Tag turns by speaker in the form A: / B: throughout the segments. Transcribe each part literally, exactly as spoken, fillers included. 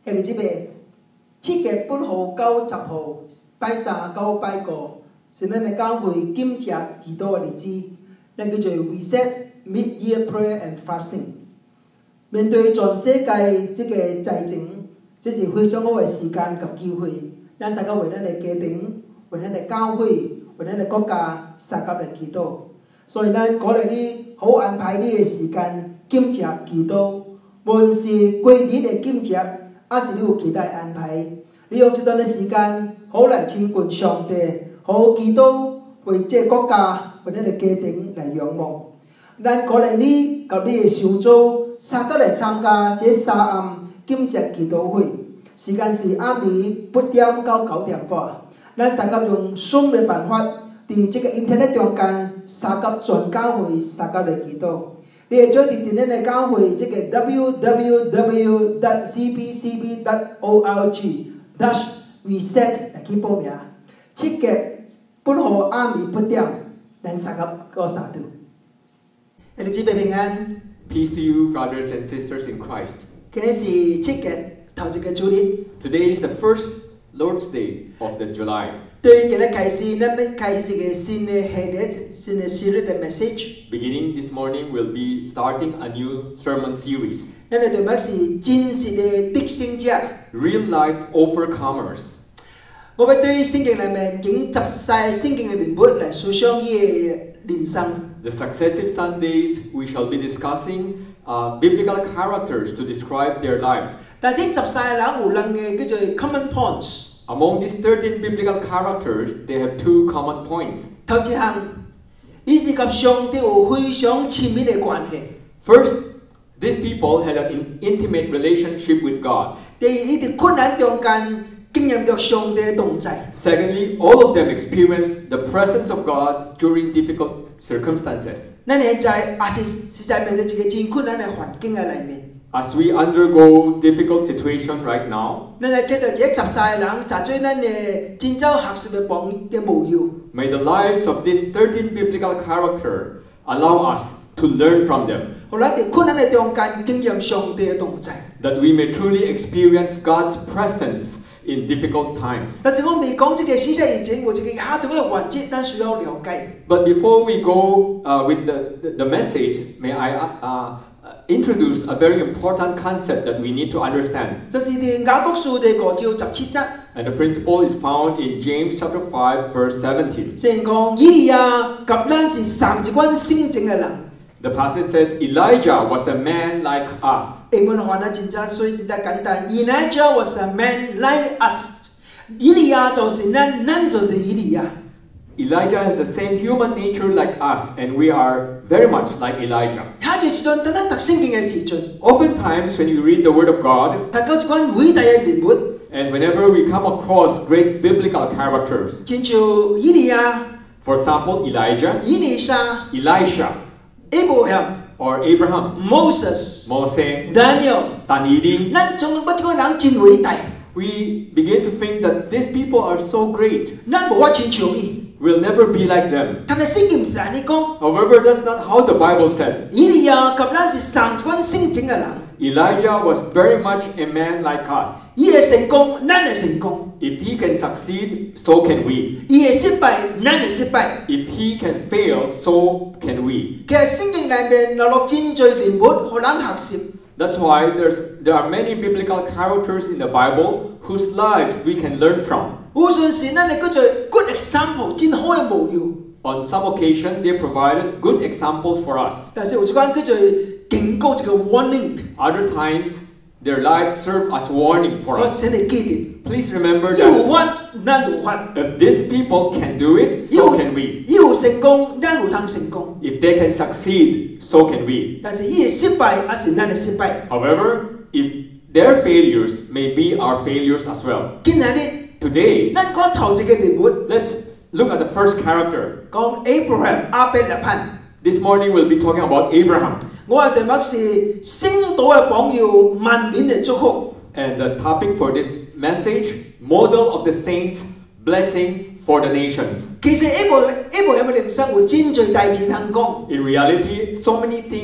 A: 係你知未？七月八號到十號，拜三到拜五，是咱嘅教會檢查祈禱嘅日子，咱叫做 Reset Mid-Year Prayer and Fasting。面對全世界即個疫情，這是非常好嘅時間及機會，咱大家為咱嘅家庭、為咱嘅教會、為咱嘅國家，大家嚟祈禱。所以咱鼓勵你好安排你嘅時間檢查祈禱，無論是過日嘅檢查，還是你有其他安排，你用這段嘅時間好嚟親近上帝，好好祈禱為這個國家、為咱嘅家庭嚟仰望。咱鼓勵你及你嘅小組，大家嚟參加這三暗檢查祈禱會，時間是暗暝八點到九點半。咱大家用 Zoom 嘅辦法，喺這個 Internet 中間，大家全教會大家嚟祈禱。你會做啲點樣嘅教會？這個 w w w dot c p c b dot org dash reset 嚟去報名。七月八號暗暝八點，咱大家過三度。你哋姊妹平安。
B: Peace to you, brothers and sisters in Christ.
A: 今日是七月頭一個主日。
B: Today is the first Lord's Day of the July.
A: 對於今日開始，咱要開始一個新嘅系列、新嘅系列嘅 message。
B: Beginning this morning, we'll be starting a new sermon series.
A: 咱嘅題目是真實嘅得勝者
B: Real life overcomers.
A: 我要對聖經裏面經十世聖經嘅人物嚟思想伊嘅人生。
B: The successive Sundays, we shall be discussing uh, biblical characters to describe their lives.
A: 但係十世人有兩個叫做 common points。
B: Among these thirteen biblical characters, they have two common points.
A: 頭一項，伊是甲上帝有非常親密嘅關係。
B: First, these people had an in- intimate relationship with God.
A: 第二，伊喺困難中間經驗到上帝嘅同在。
B: Secondly, all of them experienced the presence of God during difficult circumstances.
A: 咱現在也是實在面對一個真困難嘅環境嘅裏面。
B: As we undergo difficult situation right now,
A: 咱嚟睇到這十世人，就做咱嘅真正學習嘅榜嘅模樣。
B: may the lives of these thirteen biblical characters allow us to learn from them,
A: 好啦，喺困難嘅中間經驗上帝嘅同在。
B: that we may truly experience God's presence in difficult times.
A: 但是我未講這個事實以前，我這個下段嘅環節，咱需要了解。
B: But before we go uh, with the, the, the message, may I uh, introduce a very important concept that we need to understand.
A: 就是喺雅各書第五章十七節。
B: And the principle is found in James chapter five, verse seventeen.
A: 聖講以利亞及咱是上一款聖情嘅人。
B: The passage says Elijah was a man like us.
A: 英文話呢真正水真正簡單。Elijah was a man like us。以利亞就是咱，咱就是以利亞。
B: Elijah has the same human nature like us, and we are very much like Elijah.
A: 下一段等咱讀聖經嘅時陣，
B: Oftentimes, when you read the Word of God,
A: 讀到一款偉大嘅人物，
B: and whenever we come across great biblical characters,
A: 親像以利亞、
B: for example, Elijah,
A: 以利沙、
B: Elisha,
A: Abraham、
B: or Abraham,
A: Moses、
B: Moses,
A: Daniel，
B: Daniel,
A: 咱總不這個人真偉大，
B: we begin to think that these people are so great.
A: 咱無法親像伊。
B: We'll never be like them.
A: 但係聖經唔係咁講，
B: However, that's not how the Bible said.
A: 以利亞及咱是上一款聖情嘅人，
B: Elijah was very much a man like us.
A: 伊會成功，咱會成功；
B: If he can succeed, so can we.
A: 伊會失敗，咱會失敗。
B: If he can fail, so can we.
A: 其實聖經裏面落落真多人物，互咱學習。
B: That's why there's, there are many biblical characters in the Bible whose lives we can learn from.
A: 有陣時咱會叫做 good example，真好嘅模樣。
B: On some occasion, they provided good examples for us.
A: 但是有一款叫做警告，一個 warning。
B: Other times, their lives serve as warning for
A: 所以
B: us.
A: 請你記住，
B: Please remember
A: 伊有
B: that
A: 法，咱有法；
B: if these people can do it,
A: 伊
B: so
A: 有
B: can we.
A: 伊有成功，咱有通成功。
B: If they can succeed, so can we.
A: 但是伊會失敗，也是咱嘅失敗。
B: However, if their failures may be our failures as well.
A: 今日呢，
B: Today,
A: 咱講頭一個人物，
B: let's look at the first character.
A: 講 Abraham 亞伯拉罕。
B: This morning we'll be talking about Abraham.
A: 我嘅題目是聖徒嘅榜樣，萬民的祝福。
B: And the topic for this message, model of the saints, blessing for the nations.
A: 其實 Abraham 嘅人生有真多大事通講。
B: In reality, so many things that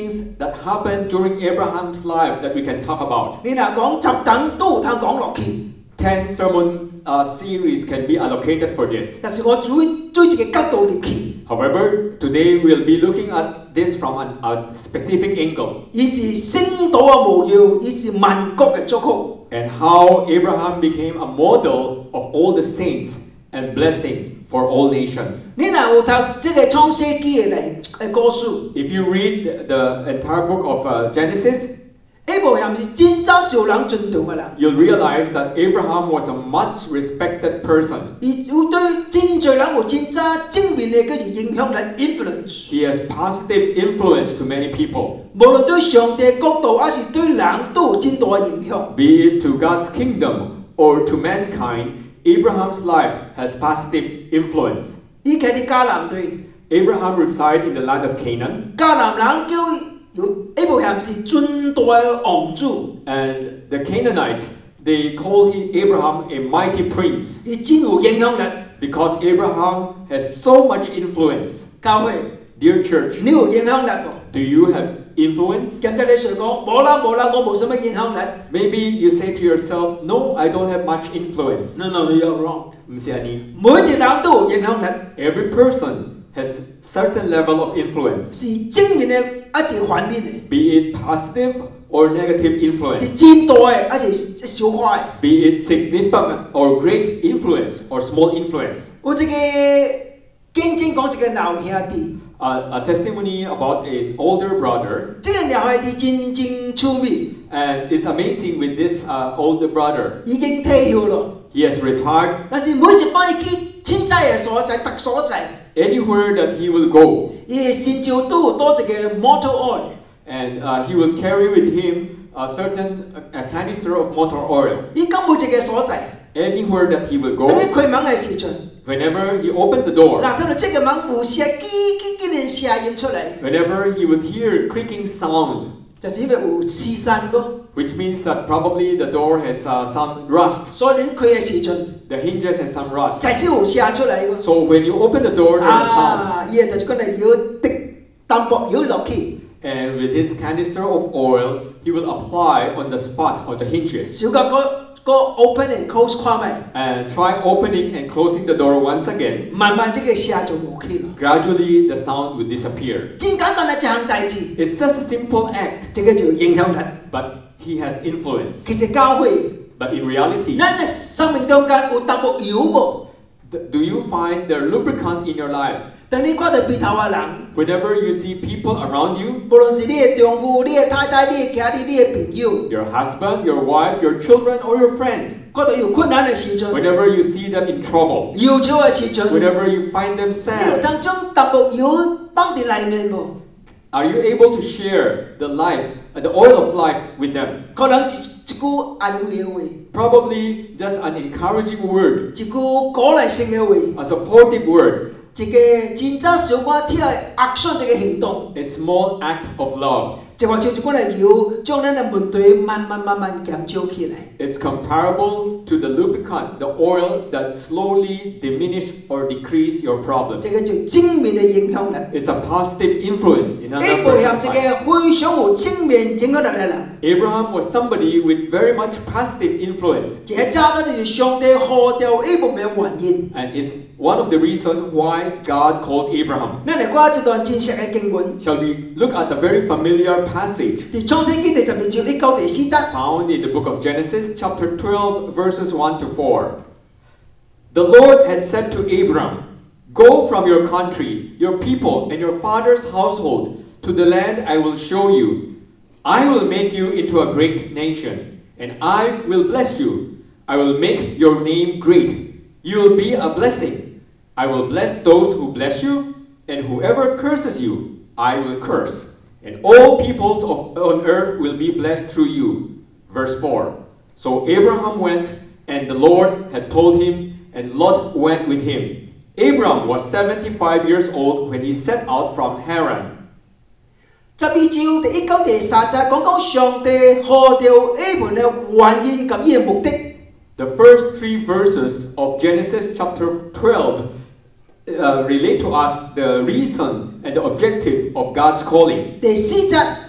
B: that happened during Abraham's life that we can talk about.
A: 你若講十等都有通講落去，
B: Ten sermon uh, series can be allocated for this.
A: 但是我主追一個角度入去，
B: However, today we'll be looking at this from an, a specific angle
A: 伊是聖道嘅模樣，伊是萬國嘅祝福。
B: and how Abraham became a model of all the saints and blessing for all nations.
A: 你若有讀這個創世記嘅嚟嘅故事，
B: If you read the entire book of uh, Genesis,
A: 亞伯拉罕是真正受人尊重嘅人，
B: you'll realize that Abraham was a much respected person.
A: 伊有對真濟人有真正正面嘅嗰種影響力 influence。
B: He has positive influence to many people.
A: 無論對上帝角度，還是對人都有真大嘅影響。
B: Be it to God's kingdom or to mankind, Abraham's life has positive influence.
A: 伊喺啲迦南地，
B: Abraham resided in the land of Canaan,
A: 迦南人叫有亞伯拉罕是尊大嘅王主，
B: and the Canaanites, they call he Abraham a mighty prince
A: 伊真有影響力。
B: because Abraham has so much influence.
A: 教會，
B: Dear church,
A: 你有影響力喎？
B: do you have influence?
A: 咁即係你想講冇啦冇啦，我冇什麼影響力。
B: Maybe you say to yourself, no, I don't have much influence.
A: No no, you're wrong。
B: 唔是啊，你
A: 每一個人都有影響力，
B: Every person has certain level of influence,
A: 是正面嘅，還是反面嘅？
B: be it positive or negative
A: 是
B: influence,
A: 真大嘅，還是小塊？
B: be it significant or great influence or small influence.
A: 有一個見證講一個老兄弟，
B: Uh, a testimony about an older brother,
A: 這個老兄弟真真出名，
B: and it's amazing with this uh, older brother.
A: 已經退休咯。
B: He has retired.
A: 但是每一擺去凊彩嘅所在、特所在，
B: Anywhere that he will go,
A: 伊身上都有多一個 motor oil。
B: and uh, he will carry with him a certain a, a canister of motor oil.
A: 伊到每一個所在，
B: Anywhere that he will
A: 當你
B: go,
A: 開門嘅時陣，
B: whenever he opened the door,
A: 嗱，睇到這個門有聲嘰嘰嘰嘅聲音出嚟，
B: whenever he would hear creaking sound,
A: 就是因為有刺散過，
B: which means that probably the door has uh, some rust.
A: 所以你開嘅時陣，
B: The hinges has some rust.
A: 就係有聲出嚟個。
B: So when you open the door, there are sounds.
A: 啊，伊就講嚟要滴淡薄要落去，
B: And with his canister of oil, he will apply on the spot on the hinges.
A: 小個個個 open and close 看埋，
B: And try opening and closing the door once again.
A: 慢慢這個聲就冇去咯。
B: Gradually, the sound will disappear.
A: 真簡單嘅一項代志，
B: It's just a simple act,
A: 這個就有影響力。
B: but he has influence.
A: 其實教會，
B: But in reality,
A: 咱嘅生命中間有淡薄油無？
B: th- do you find the lubricant in your life?
A: 當你看到邊頭嘅人，
B: Whenever you see people around you,
A: 無論是你嘅丈夫、你嘅太太、你嘅家人、你嘅朋友，
B: your husband, your wife, your children, or your friends,
A: 看到有困難嘅時陣，
B: whenever you see them in trouble,
A: 憂愁嘅時陣，
B: whenever you find them
A: 你有
B: sad,
A: 當將淡薄油放喺裡面無？
B: are you able to share the life, uh, the oil of life with them?
A: 可能一一句安慰嘅話，
B: Probably just an encouraging word,
A: 一句鼓勵性嘅話。
B: a supportive word,
A: 一個真正小可聽嘅 action 一個行動，
B: a small act of love.
A: 就話像一款嘅油，將咱嘅問題慢慢慢慢減少起來。
B: It's comparable to the lubricant, the oil that slowly diminish or decrease your problem.
A: 這個就正面嘅影響力。
B: It's a positive influence in
A: 亞
B: another
A: 伯拉罕
B: person's
A: 一
B: life.
A: 個非常有正面影響力嘅人，
B: Abraham was somebody with very much positive influence,
A: 這個找到就是上帝呼召亞伯嘅原因。
B: and it's one of the reasons why God called Abraham.
A: 咱嚟看一段真實嘅經文，
B: Shall we look at a very familiar passage
A: 喺創世記第十二章一到第四節。
B: found in the book of Genesis, chapter twelve, verses one to four. The Lord had said to Abram, "Go from your country, your people, and your father's household to the land I will show you. I will make you into a great nation, and I will bless you. I will make your name great. You will be a blessing. I will bless those who bless you, and whoever curses you, I will curse. And all peoples of, on earth will be blessed through you." Verse four. So Abraham went, and the Lord had told him, and Lot went with him. Abram was seventy-five years old when he set out from Haran.
A: 十二章第一到第三節講講上帝呼召亞伯嘅原因及伊嘅目的。
B: The first three verses of Genesis chapter twelve uh, relate to us the reason and the objective of God's calling.
A: 第四節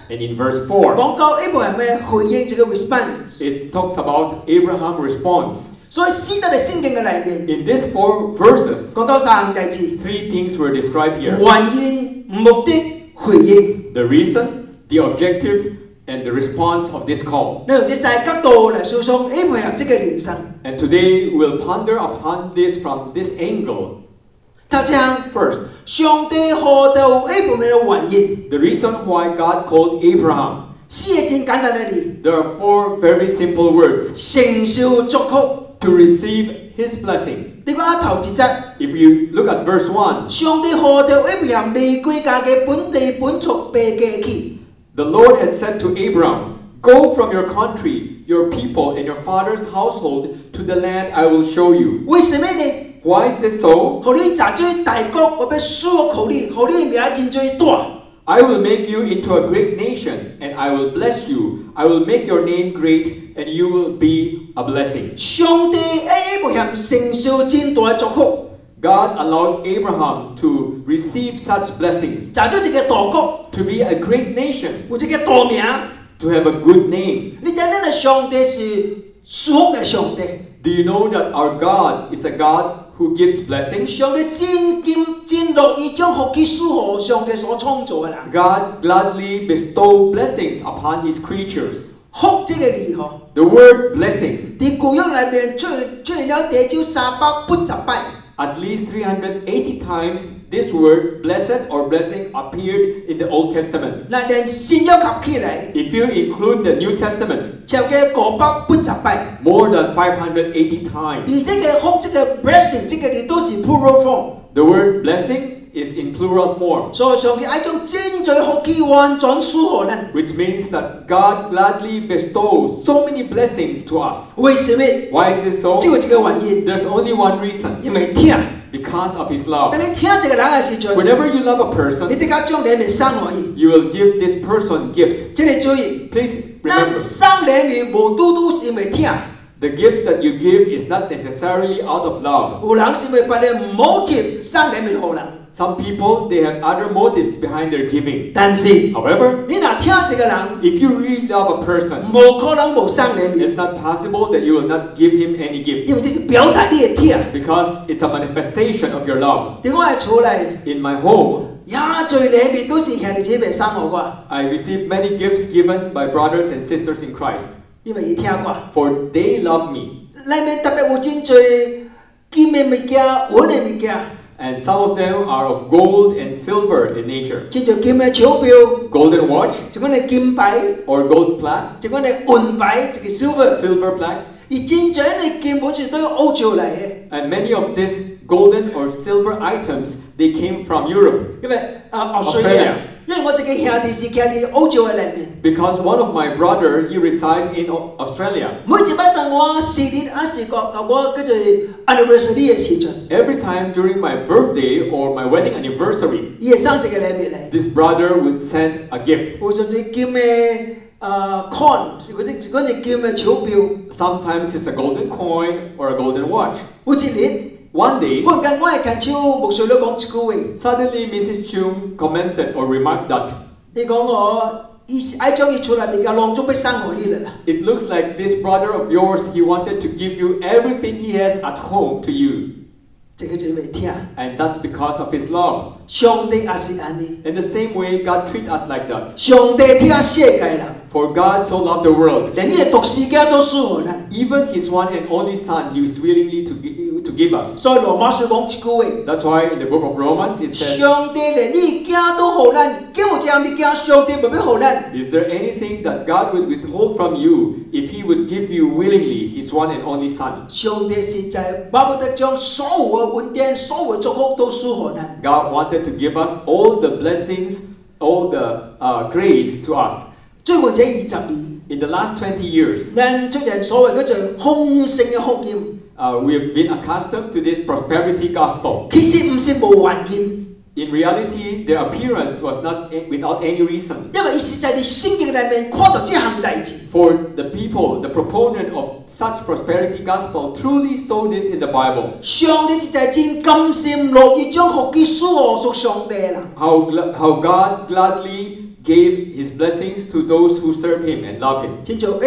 B: And in verse four,
A: 講到 Abraham 嘅回應這個 response。
B: it talks about Abraham's response.
A: 所以詩得嘅聖經嘅裏面
B: In these four verses,
A: 講到三個大字，
B: three things were described here.
A: 原因、目的、回應。
B: The reason, the objective, and the response of this call.
A: 你用這四個角度嚟訴說 Abraham 這個人生。
B: And today we'll ponder upon this from this angle.
A: 頭先
B: First,
A: 上帝何到 Abraham 嘅原因，
B: the reason why God called Abraham.
A: 詩係真簡單嘅字，
B: There are four very simple words.
A: 承受祝福。
B: To receive his blessing.
A: 你講頭一節，
B: If you look at verse one,
A: 上帝何到 Abraham 離開家嘅本地本族背家去。
B: the Lord had said to Abram, "Go from your country, your people, and your father's household to the land I will show you."
A: 為什麼呢？
B: Why is this so?
A: 互你查做大國，我要賜福予你，互你名真最大。
B: I will make you into a great nation, and I will bless you. I will make your name great, and you will be a blessing.
A: 上帝喺 Abraham 承受真大嘅祝福，
B: God allowed Abraham to receive such blessings,
A: 查做一個大國，
B: to be a great nation,
A: 有一個大名。
B: to have a good name.
A: 你知咱嘅上帝是賜福嘅上帝，
B: Do you know that our God is a God who gives blessings?
A: 上帝真甘真樂意將福氣賜予上帝所創造嘅人。
B: God gladly bestow blessings upon his creatures.
A: 福這個字嗬，
B: The word blessing,
A: 喺舊約裏面出出現了地少三百八十擺。
B: at least three hundred eighty times this word blessed or blessing appeared in the Old Testament.
A: 嗱，連新約合起來，
B: If you include the New Testament,
A: 超過五百八十擺。
B: more than five hundred eighty times.
A: 而這個福，這個 blessing，這個字都是 plural form。
B: The word blessing is in plural form,
A: 所以上帝愛將真最福氣完全賜予咱。
B: which means that God gladly bestows so many blessings to us.
A: 為什麼？
B: Why is this so?
A: 只有一個原因，
B: There's only one reason,
A: 因為聽。
B: because of his love.
A: 當你聽這個人嘅時陣，
B: Whenever you love a
A: 你
B: person,
A: 得加將禮物送予伊。
B: you will give this person gifts.
A: 請你注意，
B: Please
A: 咱
B: remember,
A: 送禮物無拄拄是因為聽，
B: the gifts that you give is not necessarily out of love.
A: 有人是因為別個 motive 送禮物予人。
B: Some people, they have other motives behind their giving.
A: 但是
B: However,
A: 你若聽這個人，
B: if you really love a person,
A: 無可能無送禮物，
B: it's not possible that you will not give him any gift,
A: 因為這是表達你嘅聽。
B: because it's a manifestation of your love.
A: 喺我嘅厝內，
B: In my home,
A: 也最禮物都是兄弟姐妹送予我，
B: I receive many gifts given by brothers and sisters in Christ,
A: 因為伊聽我。
B: for they love me.
A: 裏面特別有真多金嘅物件、銀嘅物件，
B: And some of them are of gold and silver in nature.
A: 真多金嘅鈔票，
B: Golden watch
A: 一款係金牌，
B: or gold plaque,
A: 一款係銀牌，一個 silver。
B: silver plaque.
A: 而真多嘅金本是對歐洲嚟嘅，
B: And many of these golden or silver items, they came from Europe.
A: 因為啊 Australia，因為我一個兄弟是徛喺歐洲嘅裏面，
B: Because one of my brother, he resides in Au- Australia.
A: 每一擺當我生日啊是個啊我叫做 anniversary 嘅時陣，
B: Every time during my birthday or my wedding anniversary,
A: 伊會送一個禮物嚟，
B: this brother would send a gift.
A: 有甚至金嘅啊 coin，或者嗰隻金嘅鈔票，
B: Sometimes it's a golden coin or a golden watch.
A: 有一日。
B: One day,
A: 忽然間，我係近超牧師咧講一句話，
B: suddenly Missus Cheung commented or remarked that
A: 你講我伊是愛將伊出來物件當作要送予你啦。
B: it looks like this brother of yours, he wanted to give you everything he has at home to you.
A: 這個就會聽，
B: And that's because of his love.
A: 上帝也是安尼，
B: In the same way, God treats us like that.
A: 上帝聽世界人，
B: For God so loved the world,
A: 連伊嘅獨生子都賜予咱。
B: even his one and only Son, he was willingly to give, to give us.
A: 所以羅馬書講一句話，
B: That's why in the book of Romans it says,
A: 上帝連伊子都予咱，叫有一樣物件上帝唔要予咱。
B: is there anything that God would withhold from you if he would give you willingly his one and only Son?
A: 上帝實在巴不得將所有嘅恩典、所有嘅祝福都賜予咱。
B: God wanted to give us all the blessings, all the uh, grace to us.
A: 最近這二十年，
B: In the last twenty years,
A: 咱出現所謂嗰種豐盛嘅福音，
B: uh, we have been accustomed to this prosperity gospel.
A: 其實唔是無原因。
B: In reality, their appearance was not a- without any reason.
A: 因為伊實在喺聖經裏面看到這項代志，
B: For the people, the proponent of such prosperity gospel truly saw this in the Bible.
A: 上帝實在真甘心樂意將福氣賜予屬上帝嘅人。
B: How, gl- how God gladly gave his blessings to those who serve him and love him.
A: 親像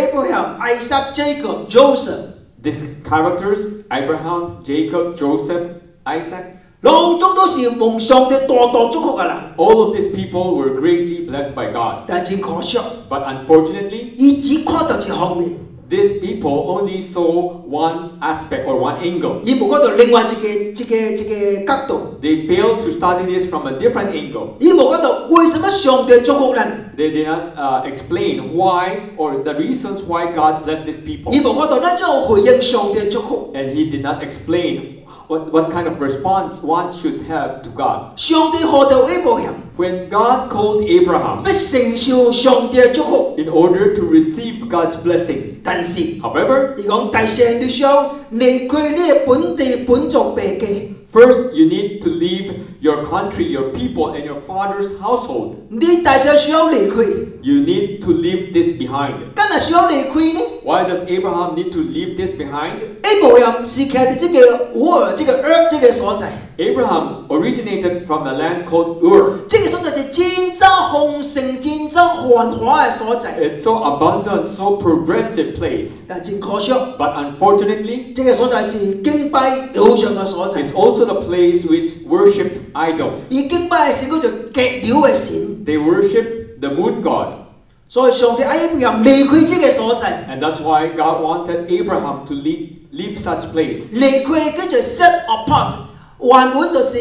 A: Abraham、Isaac、Jacob、Joseph，
B: These characters, Abraham, Jacob, Joseph, Isaac,
A: 當中都是蒙上帝大大祝福嘅人。
B: all of these people were greatly blessed by God.
A: 但係真可惜，
B: But unfortunately,
A: 佢只看到一方面，
B: these people only saw one aspect or one angle.
A: 佢冇看到另外一個一個一個角度。
B: They failed to study this from a different angle.
A: 佢冇看到為什麼上帝祝福人，
B: They did not uh, explain why or the reasons why God blessed these people.
A: 佢冇看到咱怎樣回應上帝祝福。
B: And he did not explain what, what kind of response one should have to God.
A: 上帝呼召 Abraham，
B: When God called Abraham
A: 要承受上帝嘅祝福，
B: in order to receive God's blessings,
A: 但是
B: however,
A: 佢講第四你需要離開你嘅本地本族別家。
B: first you need to leave your country, your people, and your father's household.
A: 你第四需要離開，
B: You need to leave this behind.
A: 梗係需要離開呢？
B: Why does Abraham need to leave this behind?
A: Abraham 是企喺這個烏爾這個 earth 這個所在，
B: Abraham originated from a land called Ur.
A: 這個所在係戰爭豐盛、戰爭繁華嘅所在。
B: It's so abundant, so progressive place.
A: 但真可惜，
B: But unfortunately,
A: 這個所在是敬拜偶像嘅所在。
B: it's also the place which worshipped idols.
A: 而敬拜嘅神叫做極了嘅神，
B: They worshiped the moon god.
A: 所以上帝愛 Abraham 離開這個所在，
B: And that's why God wanted Abraham to leave, leave such place.
A: 離開叫做 set apart，原文就是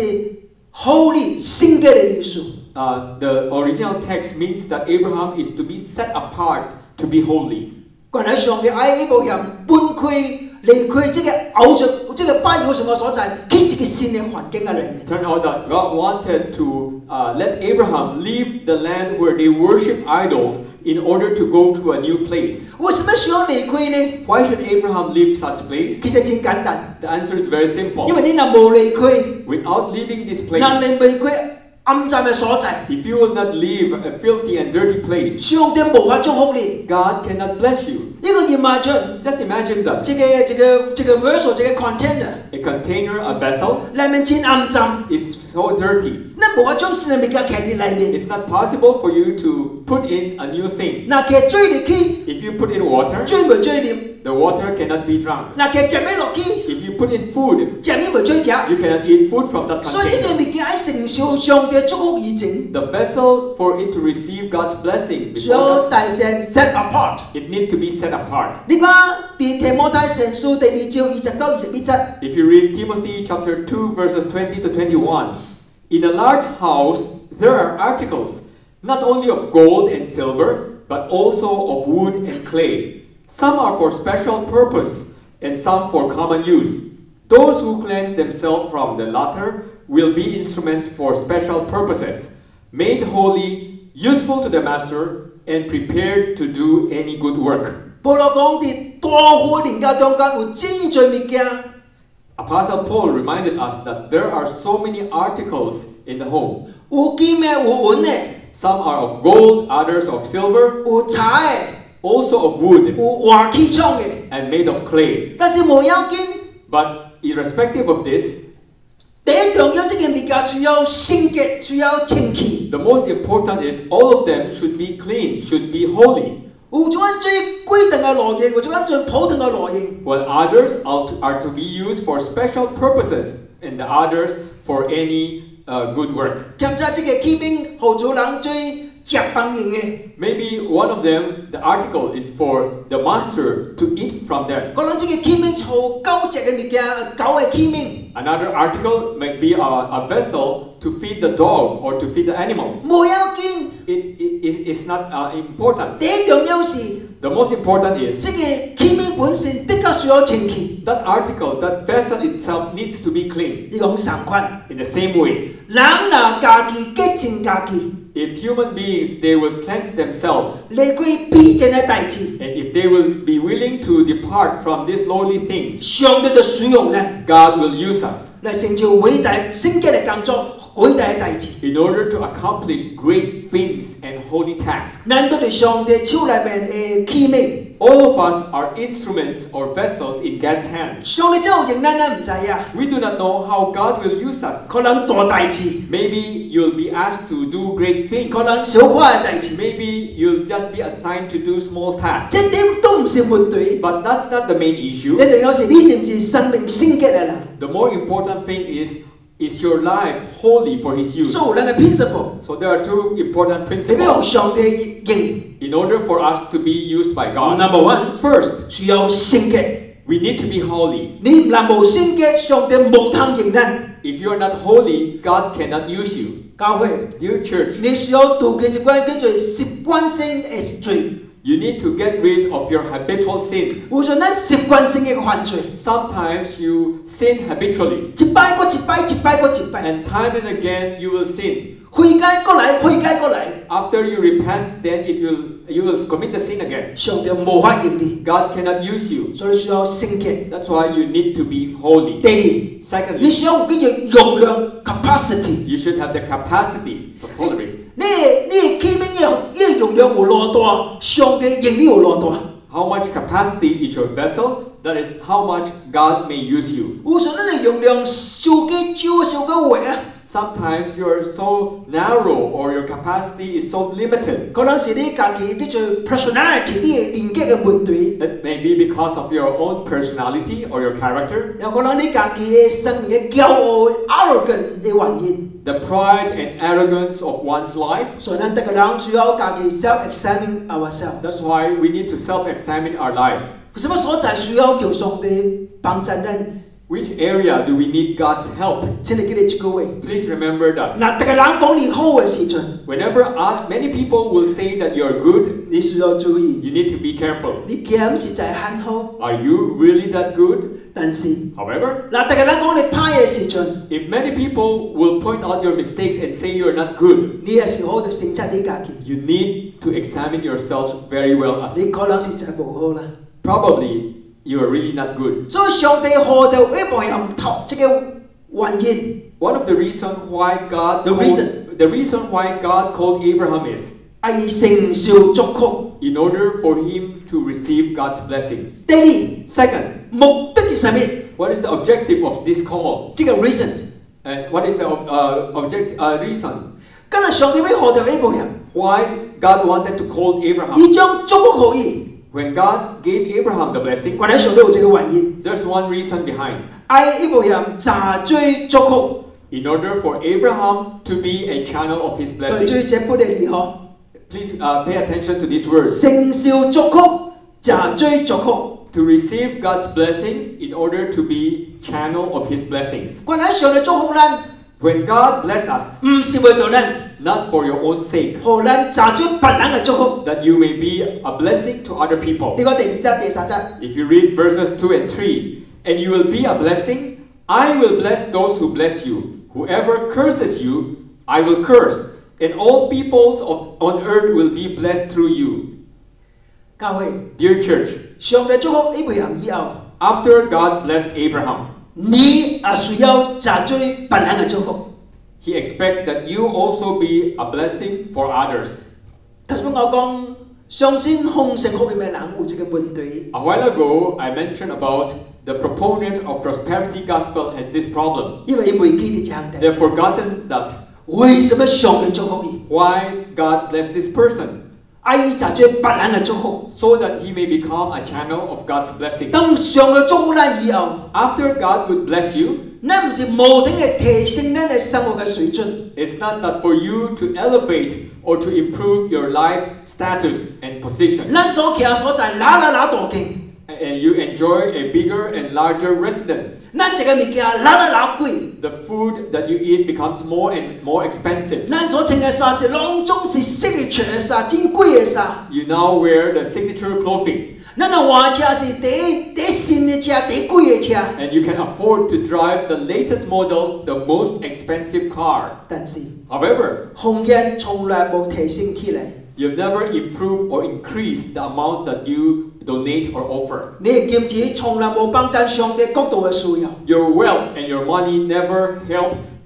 A: holy 聖潔嘅意思。
B: Uh, the original text means that Abraham is to be set apart, to be holy.
A: 原來上帝愛 Abraham 搬開離開這個偶像、這個拜偶像嘅所在，去一個新嘅環境嘅裏面。
B: Turned out that God wanted to uh, let Abraham leave the land where they worship idols in order to go to a new place.
A: 為什麼需要離開呢？
B: Why should Abraham leave such place?
A: 其實真簡單，
B: The answer is very
A: 因
B: simple.
A: 為你若冇離開，
B: Without leaving this
A: 若
B: place,
A: 你離開暗淡嘅所在，
B: if you will not leave a filthy and dirty place,
A: 上帝無法祝福你。
B: God cannot bless you.
A: 呢個 imagine
B: Just imagine that
A: 這個這個這個 vessel 這個 container
B: a container, a vessel,
A: 裏面真暗淡，
B: it's so dirty.
A: 你無法將新嘅物件放入裏面。
B: It's not possible for you to put in a new thing.
A: 若摕水入去，
B: If you put in water,
A: 水袂做啉；
B: the water cannot be drunk.
A: 若摕食物落去，
B: If you put in food,
A: 食物袂做食。
B: you cannot eat food from that
A: 所以這個
B: container.
A: 物件要承受上帝祝福以前，
B: The vessel, for it to receive God's blessing,
A: 需
B: before
A: 要
B: that,
A: 大神 set apart。
B: it needs to be set apart.
A: 你看，佇提摩太前書第二章二十九、二十一節，
B: If you read Timothy chapter two verses twenty to twenty-one, in a large house there are articles, not only of gold and silver, but also of wood and clay. Some are for special purpose, and some for common use. Those who cleanse themselves from the latter will be instruments for special purposes, made holy, useful to the master, and prepared to do any good work.
A: 保羅講佇大火人家中間有真濟物件，
B: Apostle Paul reminded us that there are so many articles in the home.
A: 有金嘅，有銀嘅，
B: Some are of gold, others of silver,
A: 有柴
B: also of wood,
A: 嘅，有瓦器廠嘅。
B: and made of clay.
A: 但是無要緊，
B: But irrespective of this,
A: 第一重要，這個物件需要聖潔，需要清氣。
B: the most important is all of them should be clean, should be holy.
A: 有種最規定嘅路徑，有種最普通嘅路徑。
B: While others are to, are to be used for special purposes, and the others for any uh, good work.
A: 兼且這個器皿，好做人最食飯用嘅。
B: Maybe one of them, the article is for the master to eat from them.
A: 可能這個器皿好狗食嘅物件，狗嘅器皿。
B: Another article might be a, a vessel to feed the dog or to feed the animals.
A: 無要緊，
B: It, it, it- it's not uh, important.
A: 第一重要是
B: The most important is
A: 這個器皿本身的確需要清氣。
B: that article, that vessel itself needs to be clean.
A: 你講相反，
B: In the same way,
A: 人若家己潔淨家己，
B: if human beings, they will cleanse themselves,
A: 離開卑賤嘅代志，
B: and if they will be willing to depart from these lowly things,
A: 上帝就使用咱
B: God will use us
A: 來成就偉大聖潔嘅工作， 偉大嘅代志。
B: in order to accomplish great things and holy tasks.
A: 咱都係上帝手裏面嘅器皿。
B: All of us are instruments or vessels in God's hands.
A: 上帝真有用，咱咱唔知啊。
B: We do not know how God will use us.
A: 可能大代志，
B: Maybe you'll be asked to do great things.
A: 可能小可嘅代志，
B: Maybe you'll just be assigned to do small tasks.
A: 這點都唔是問題。
B: But that's not the main issue.
A: 你哋有時你是唔是生命聖潔嘅人？
B: The more important thing is, is your life holy for His use?
A: 做人嘅 principle，
B: So there are two important
A: 你要用
B: principles
A: 上帝用。
B: in order for us to be used by God.
A: Number one，
B: First,
A: 需要聖潔。
B: we need to be holy.
A: 你唔能無聖潔，上帝無通用咱。
B: If you are not holy, God cannot use you.
A: 教會，
B: Dear church,
A: 你需要杜絕一關叫做習慣性嘅罪。
B: you need to get rid of your habitual sins.
A: 有時咱習慣性嘅犯罪，
B: Sometimes you sin habitually,
A: 一擺過一擺，一擺過一擺，
B: and time and again you will sin.
A: 悔改過來，悔改過來，
B: After you repent, then it will you will commit the sin again.
A: 上帝無法用你，
B: God cannot use you.
A: 所以需要聖潔。
B: That's why you need to be holy.
A: 第二，你
B: Secondly,
A: 需要有呢個容量 capacity。
B: you should have the capacity to tolerate.
A: 你你器皿嘅呢個容量有偌大，上帝用你有偌大。
B: How much capacity is your vessel? That is how much God may use you.
A: 有時咱嘅容量少幾少，少幾壞啊。
B: Sometimes you are so narrow or your capacity is so limited.
A: 可能是你家己啲做 personality 啲人格嘅問題，
B: It may be because of your own personality or your character,
A: 有可能你家己嘅生命嘅驕傲 arrogant 嘅原因。
B: the pride and arrogance of one's life.
A: 所以咱每個人需要家己 self-examine ourselves。
B: That's why we need to self-examine our lives.
A: 有什麼所在需要求上帝幫助咱？
B: Which area do we need God's help?
A: 請你記得一句話。
B: Please remember that.
A: 嗱，每個人講你好嘅時陣，
B: Whenever uh, many people will say that you're good,
A: 你需要注意，
B: you need to be careful.
A: 你檢實在很好，
B: Are you really that good?
A: 但是
B: However,
A: 嗱，每個人講你歹嘅時陣，
B: if many people will point out your mistakes and say you're not good,
A: 你嘅時候就省察你家己，
B: you need to examine yourselves very well as
A: 你可能實在無好啦。
B: probably you are really not good.
A: 所以上帝何到呢部人頭這個原因，
B: One of the reasons why God
A: The
B: called,
A: reason.
B: the reason why God called Abraham is
A: 係承受祝福。
B: in order for him to receive God's blessings.
A: 第二，
B: Second,
A: 目的係什麼？
B: what is the objective of this call?
A: 這個 reason，
B: And what is the uh, object uh, reason?
A: 今日上帝俾何到呢部人，
B: Why God wanted to call Abraham?
A: 而將祝福給伊，
B: When God gave Abraham the blessing,
A: 原來上帝有這個原因，
B: there's one reason behind.
A: 愛呢部人查追祝福，
B: In order for Abraham to be a channel of his
A: 所以追
B: blessing.
A: 這本嘅理學，
B: Please uh, pay attention to this word.
A: 承受祝福，查追祝福。
B: To receive God's blessings in order to be channel of his blessings.
A: 原來上帝祝福咱，
B: When God bless us,
A: 唔是為咗咱，
B: not for your own sake,
A: 何咱查追別人嘅祝福。
B: that you may be a blessing to other people.
A: 呢個第二節、第三節。
B: If you read verses two and three, and you will be a blessing, I will bless those who bless you. Whoever curses you, I will curse. And all peoples of, on earth will be blessed through you.
A: 教會，
B: Dear church,
A: 上帝祝福呢部人以後，
B: after God blessed Abraham,
A: 你也需要查追別人嘅祝福。
B: he expects that you also be a blessing for others.
A: 頭先我講，相信豐盛福音嘅人有這個問題，
B: A while ago, I mentioned about the proponent of prosperity gospel has this problem.
A: 因為未記得這樣
B: They've
A: 嘅。
B: forgotten that
A: 為什麼上帝祝福你？
B: why God blessed this person,
A: 愛查追別人嘅祝福。
B: so that he may become a channel of God's blessing.
A: 當上帝祝福咱以後，
B: After God would bless you,
A: 咱唔是無定嘅提升咱嘅生活嘅水準，
B: it's not that for you to elevate or to improve your life status and position,
A: 咱所徛所在哪哪哪大間，
B: and you enjoy a bigger and larger residence.
A: 咱一個物件哪哪哪貴，
B: The food that you eat becomes more and more expensive.
A: 咱所穿嘅衫是攏總是色嘅穿嘅衫，真貴嘅衫。
B: You now wear the signature clothing,
A: 咱嘅換車是第第新嘅車，第貴嘅車。
B: and you can afford to drive the latest model, the most expensive car.
A: 但是
B: However,
A: 奉獻從來冇提升起嚟，
B: you've never improved or increased the amount that you donate or offer.
A: 你嘅金錢從來冇幫襯上帝國度嘅需要。
B: Your wealth and your money never help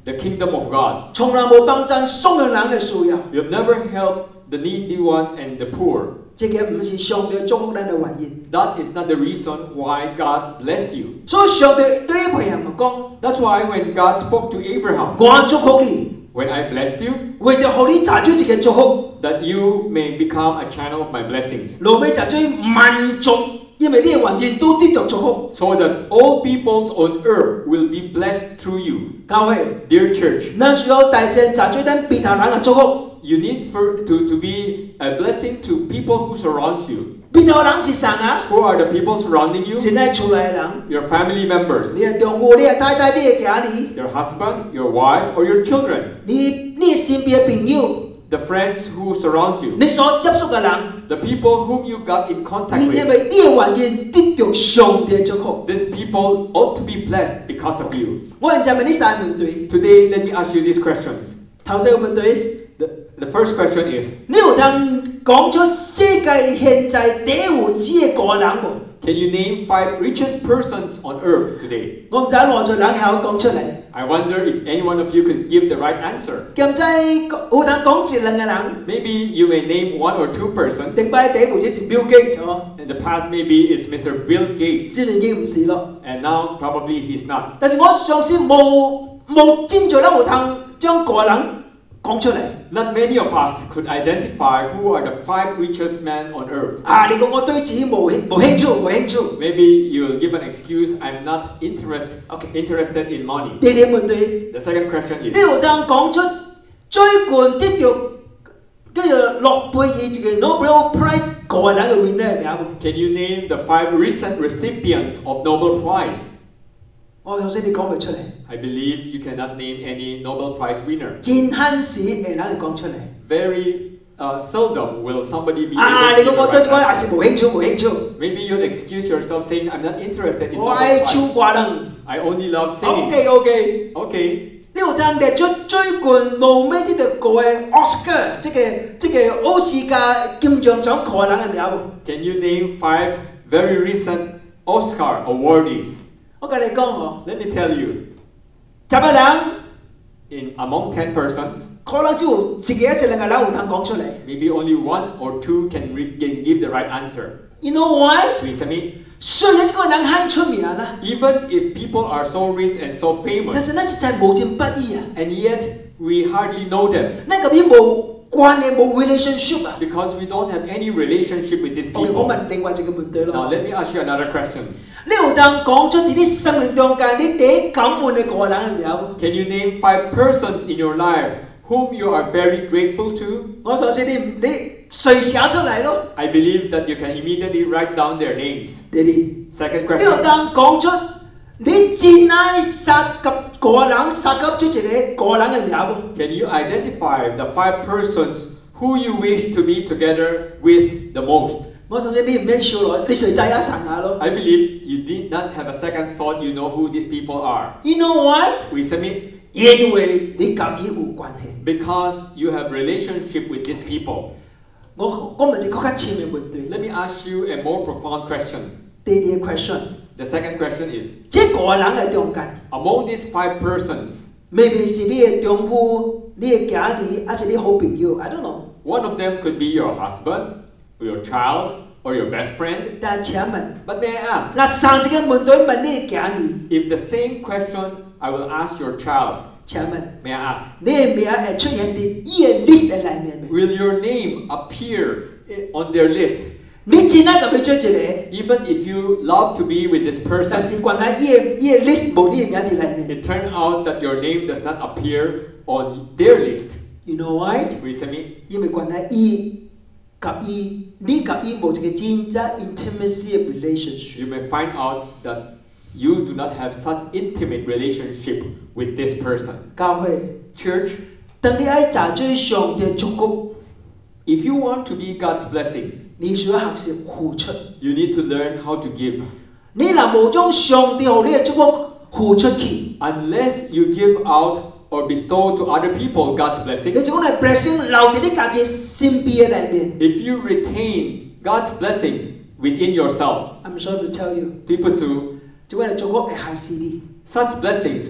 B: the kingdom of God.
A: 從來冇幫襯窮人嘅需要。
B: You have never helped the needy ones and the poor.
A: 這個唔是上帝祝福咱嘅原因。
B: That is not the reason why God blessed you.
A: 所以上帝對亞伯拉罕講：
B: That's why when God spoke to Abraham,
A: 我祝福你，
B: when I blessed you,
A: 為咗好你查出一個祝福，
B: that you may become a channel of my blessings,
A: 路尾查出萬族，因為呢個原因都得到祝福。
B: so that all peoples on earth will be blessed through you.
A: 教會，
B: Dear church,
A: 咱需要大聲查出咱別頭人嘅祝福。
B: you need for, to, to be a blessing to people who surround you.
A: 別頭人是誰啊？
B: Who are the people surrounding you?
A: 是咱厝內嘅人，
B: Your family members,
A: 你嘅丈夫、你嘅太太、你嘅家裡，
B: your husband, your wife, or your children,
A: 你你身邊嘅朋友，
B: the friends who surround you,
A: 你所接觸嘅人，
B: the people whom you got in contact
A: 你因
B: with.
A: 為呢個原因得到上帝嘅祝福。
B: These people ought to be blessed because of you.
A: 我現在問你三個問題，
B: Today, let me ask you these questions.
A: 頭先個問題。
B: The, the first question is,
A: 你有通講出世界現在第五子嘅個人無？
B: can you name five richest persons on earth today?
A: 我唔知攞在人口講出嚟，
B: I wonder if any one of you could give the right answer.
A: 咁知有通講一兩個人，
B: Maybe you may name one or two persons.
A: 定擺第五子是 Bill Gates 嗬，
B: In the past, maybe it's Mister Bill Gates,
A: 呢已經唔是咯。
B: and now probably he's not.
A: 但是我相信冇冇真在咱有通將個人講出嚟。
B: Not many of us could identify who are the five richest men on earth.
A: 啊，你講我對錢冇興冇興趣，冇興趣。
B: Maybe you'll give an excuse, I'm not interest,
A: Okay.
B: interested in money.
A: 第二個問題，
B: The second question
A: 你
B: is,
A: 有通講出最近得到叫做諾貝爾一個 Nobel Prize 個人嘅 winner 名無？
B: can you name the five recent recipients of Nobel Prize?
A: 我相信你講唔出嚟。
B: I believe you cannot name any Nobel Prize winner.
A: 真慳時會人講出嚟。
B: Very uh, seldom will somebody be
A: 啊，
B: able
A: 你
B: to
A: 講
B: give
A: 我
B: the
A: 對
B: right
A: 我也
B: answer.
A: 是冇興趣，冇興趣。
B: Maybe you'll excuse yourself saying, I'm not interested in
A: 我
B: Nobel
A: 愛唱
B: Prize.
A: 歌人。
B: I only love singing.
A: OK OK。
B: Okay.
A: 你有通列出最近冇咩呢個個嘅 Oscar，即係即係奧斯卡金像獎個人嘅名無？
B: Can you name five very recent Oscar awardees?
A: 我跟你講嗬，
B: Let me tell you,
A: 十個人
B: in among ten persons,
A: 可能只有一個一兩個人有通講出嚟。
B: maybe only one or two can, re- can give the right answer.
A: You know why？
B: Wisami,
A: 雖然呢個人很出名啦，
B: even if people are so rich and so
A: 但
B: famous,
A: 是咱實在無情不義啊！
B: and yet we hardly know them
A: 那個邊冇關係冇 relationship 啊！
B: because we don't have any relationship with these
A: OK，我
B: people.
A: 問另外一個問題
B: Now
A: 咯。
B: let me ask you another question.
A: 你有通講出你啲生命中間你第一感恩嘅個人嘅名無？
B: Can you name five persons in your life whom you are very grateful to?
A: 我相信你你隨寫出嚟咯。
B: I believe that you can immediately write down their names.
A: 第二。
B: Second
A: 你有
B: question.
A: 通講出你真愛殺及個人殺及出一個個人嘅名無？
B: Can you identify the five persons who you wish to be together with the most?
A: 我相信你唔免笑咯，你隨仔一神下咯。
B: I believe you did not have a second thought. You know who these people are.
A: You know why？
B: We submit
A: 因為你甲伊有關係。
B: because you have relationship with these people.
A: 我我問一個較深嘅問題。
B: Let me ask you a more profound question.
A: 第二個 question，
B: The second question is,
A: 即個人嘅中間
B: among these five persons,
A: ，maybe 是你嘅丈夫、你嘅家裡，還是你好朋友，I don't know。
B: one of them could be your husband, or your child, or your best friend.
A: 但係請問，
B: But may I ask,
A: 嗱上一個問題問你嘅家裡，
B: if the same question I will ask your child,
A: 請問
B: may I ask,
A: 你嘅名會出現喺伊嘅 list 嘅裡面未？
B: will your name appear i- on their list?
A: 你真係咁樣做一個，
B: Even if you love to be with this
A: 但
B: person,
A: 是關喺伊嘅伊嘅 list 冇你嘅名喺裡面。
B: it turned out that your name does not appear on their list.
A: You know why？
B: We submit
A: 因為關喺伊及伊，你及伊冇一個真正 intimacy 嘅 relationship。
B: you may find out that you do not have such intimate relationship with this person.
A: 教會，
B: Church,
A: 當你愛查追上帝祝福，
B: if you want to be God's blessing,
A: 你需要學習付出。
B: you need to learn how to give.
A: 你若冇將上帝互你嘅祝福付出去，
B: Unless you give out or bestow to other people God's
A: 你
B: blessing,
A: 就講嚟 blessing 留喺你家己身邊嘅裡面。
B: if you retain God's blessings within yourself,
A: I'm sorry to tell you，
B: people to
A: 就講嚟祝福會害死你。
B: such blessings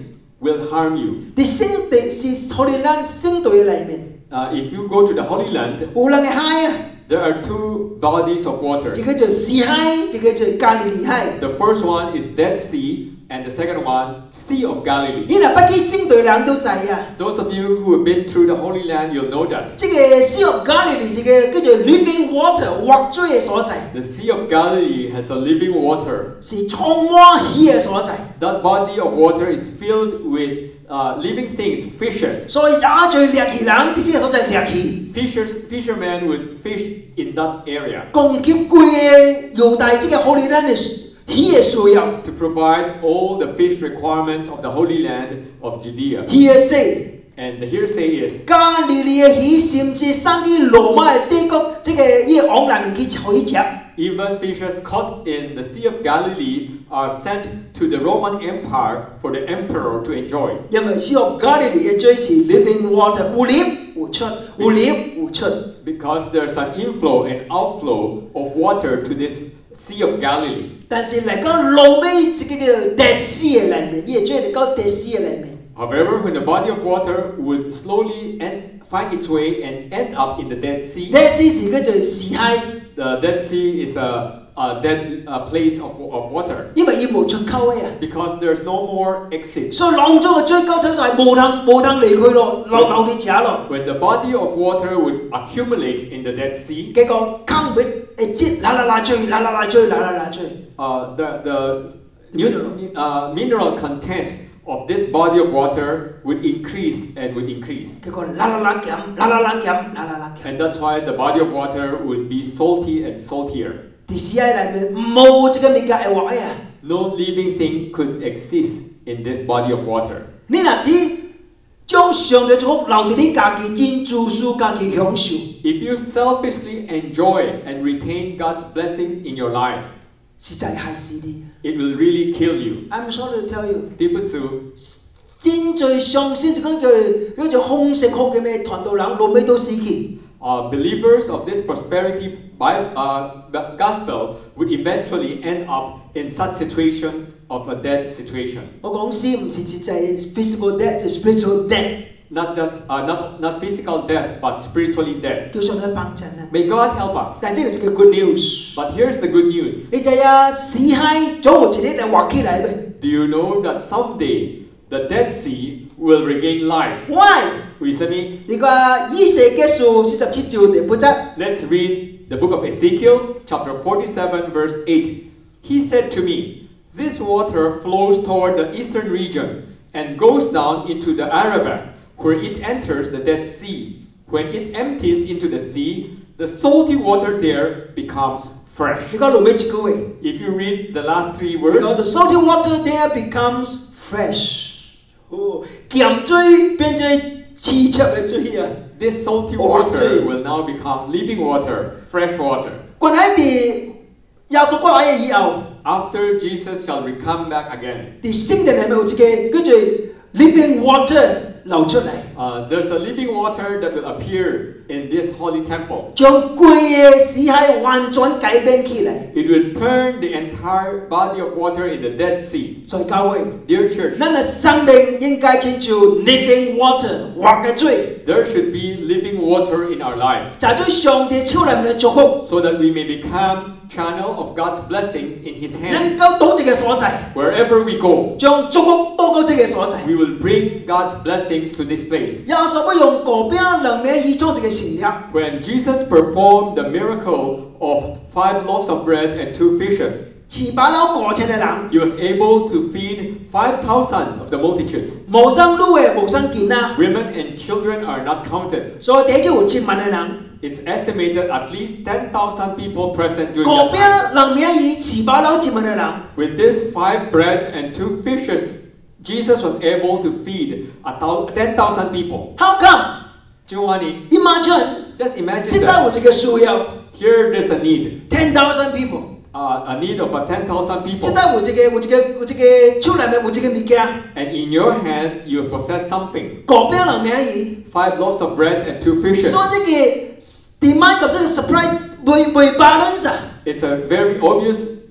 B: will harm you.
A: 在聖地是荷蘭聖地裏面，
B: Uh, if you go to the Holy Land,
A: 有兩個海啊，
B: there are two bodies of water.
A: 一個叫死海，一個叫加利利海。
B: The first one is Dead Sea, and the second one, Sea of Galilee.
A: 你若不去聖地人都知啊，
B: Those of you who have been through the Holy Land, you'll know that.
A: 這個 Sea of Galilee 是個叫做 living water 活水嘅所在，
B: The Sea of Galilee has a living water.
A: 是充滿魚嘅所在。
B: That body of water is filled with uh, living things, fishes.
A: 所以也最獵魚人喺這個所在獵魚，
B: Fishers, fishermen would fish in that area
A: 供給貴嘅猶大這個荷里蘭嘅魚嘅需要。
B: to provide all the fish requirements of the Holy Land of Judea.
A: 魚嘅死。
B: And the hearsay is
A: 加利利嘅魚甚至生於羅馬嘅帝國，即係呢個往南面去可以食。
B: even fishes caught in the Sea of Galilee are sent to the Roman Empire for the emperor to enjoy.
A: 因為 Sea of Galilee 嘅水是 living water，有入有出，有入有出。
B: Because there's an inflow and outflow of water to this Sea of Galilee.
A: 但是嚟到路尾這個叫 Dead Sea 嘅裏面，呢個水嚟到 Dead Sea 嘅裏面。
B: However, when the body of water would slowly end, find its way and end up in the Dead Sea,
A: Dead Sea 是叫做死海，
B: the Dead Sea is a, a dead a place of, of water.
A: 因為伊無出口嘅啊，
B: Because there's no more exit.
A: 所以浪咗個水溝出嚟，無通無通離開咯，留留你食咯。
B: When the body of water would accumulate in the Dead Sea,
A: 結果坑尾一擠，啦啦啦追，啦啦啦追，啦啦啦追。
B: uh, the, the mineral, uh, mineral content of this body of water would increase and would increase.
A: 結果啦啦啦減，啦啦啦減，啦啦啦減。
B: And that's why the body of water would be salty and saltier.
A: 第四海裏面冇這個物件會活嘅啊！
B: No living thing could exist in this body of water.
A: 你若只將上帝祝福留喺你家己，真自私家己享受。
B: If you selfishly enjoy and retain God's blessings in your life,
A: 實在害死你。
B: it will really kill you.
A: I'm sorry to tell you，
B: 對不住，
A: 真最相信這個叫叫做豐盛福嘅咩傳道人，落尾都死去。
B: uh, believers of this prosperity by, uh, the gospel would eventually end up in such situation of a dead situation.
A: 我講死唔是實際 physical death，係 spiritual death。
B: Not just uh, not not physical death, but spiritually dead.
A: 叫上帝幫襯啊！
B: May God help us.
A: 但係呢個係個 good news。
B: But here's the good news.
A: 你睇下死海總有一日嚟活起來嘅。
B: Do you know that someday the Dead Sea will regain life?
A: Why？
B: 為什麼？
A: 你話以西結書四十七章第八節。
B: Let's read the book of Ezekiel, chapter forty-seven, verse eight. He said to me, "This water flows toward the eastern region and goes down into the Arabah, where it enters the Dead Sea. When it empties into the sea, the salty water there becomes fresh."
A: 你講落尾一句話。
B: If you read the last three
A: Because the
B: words,
A: salty water there becomes fresh. 哦，鹹水變做黐汁嘅水啊！
B: this salty
A: Oh,
B: water
A: actually-
B: will now become living water, fresh water.
A: 原來喺耶穌過來嘅以後，
B: After Jesus shall re- come back again,
A: 喺聖殿係咪有一個叫做 living water 流出嚟，
B: uh, there's a living water that will appear in this holy temple.
A: 將貴嘅死海完全改變起嚟。
B: It will turn the entire body of water in the Dead Sea.
A: 在教會，
B: Dear church,
A: 咱嘅生命應該親像 living water 活嘅水，
B: there should be living water in our lives
A: 就係上帝超人嘅祝福，
B: so that we may become channel of God's blessings in His
A: 能
B: hand.
A: 夠到這個所在，
B: Wherever we go,
A: 將祝福到到這個所在。
B: we will bring God's blessings to this place.
A: 耶穌要用果餅兩面以做這個形象。
B: When Jesus performed the miracle of five loaves of bread and two fishes,
A: 吃飽了過程嘅人，
B: He was able to feed five thousand of the multitudes.
A: 無生女嘅無生見啦，
B: Women and children are not counted.
A: 所以第一有千萬嘅人，
B: It's estimated at least ten thousand people present during
A: 果
B: that time.
A: 餅兩面以吃飽了千萬嘅人，
B: With these five breads and two fishes, Jesus was able to feed a thou- ten thousand people.
A: How come?
B: Giovanni,
A: Imagine，
B: just imagine
A: 即係
B: that
A: 有這個需要
B: here there's a need,
A: ，ten thousand people，
B: uh, a need of a ten thousand
A: 即
B: people,
A: 係有這個有這個有這個手裏面有這個物件，
B: and in your hand you possess something.
A: 果餅兩面以，
B: Five loaves of bread and two
A: 所以
B: fishes.
A: 這個 demand 及這個 surprise 未未 balance 啊，
B: It's a very obvious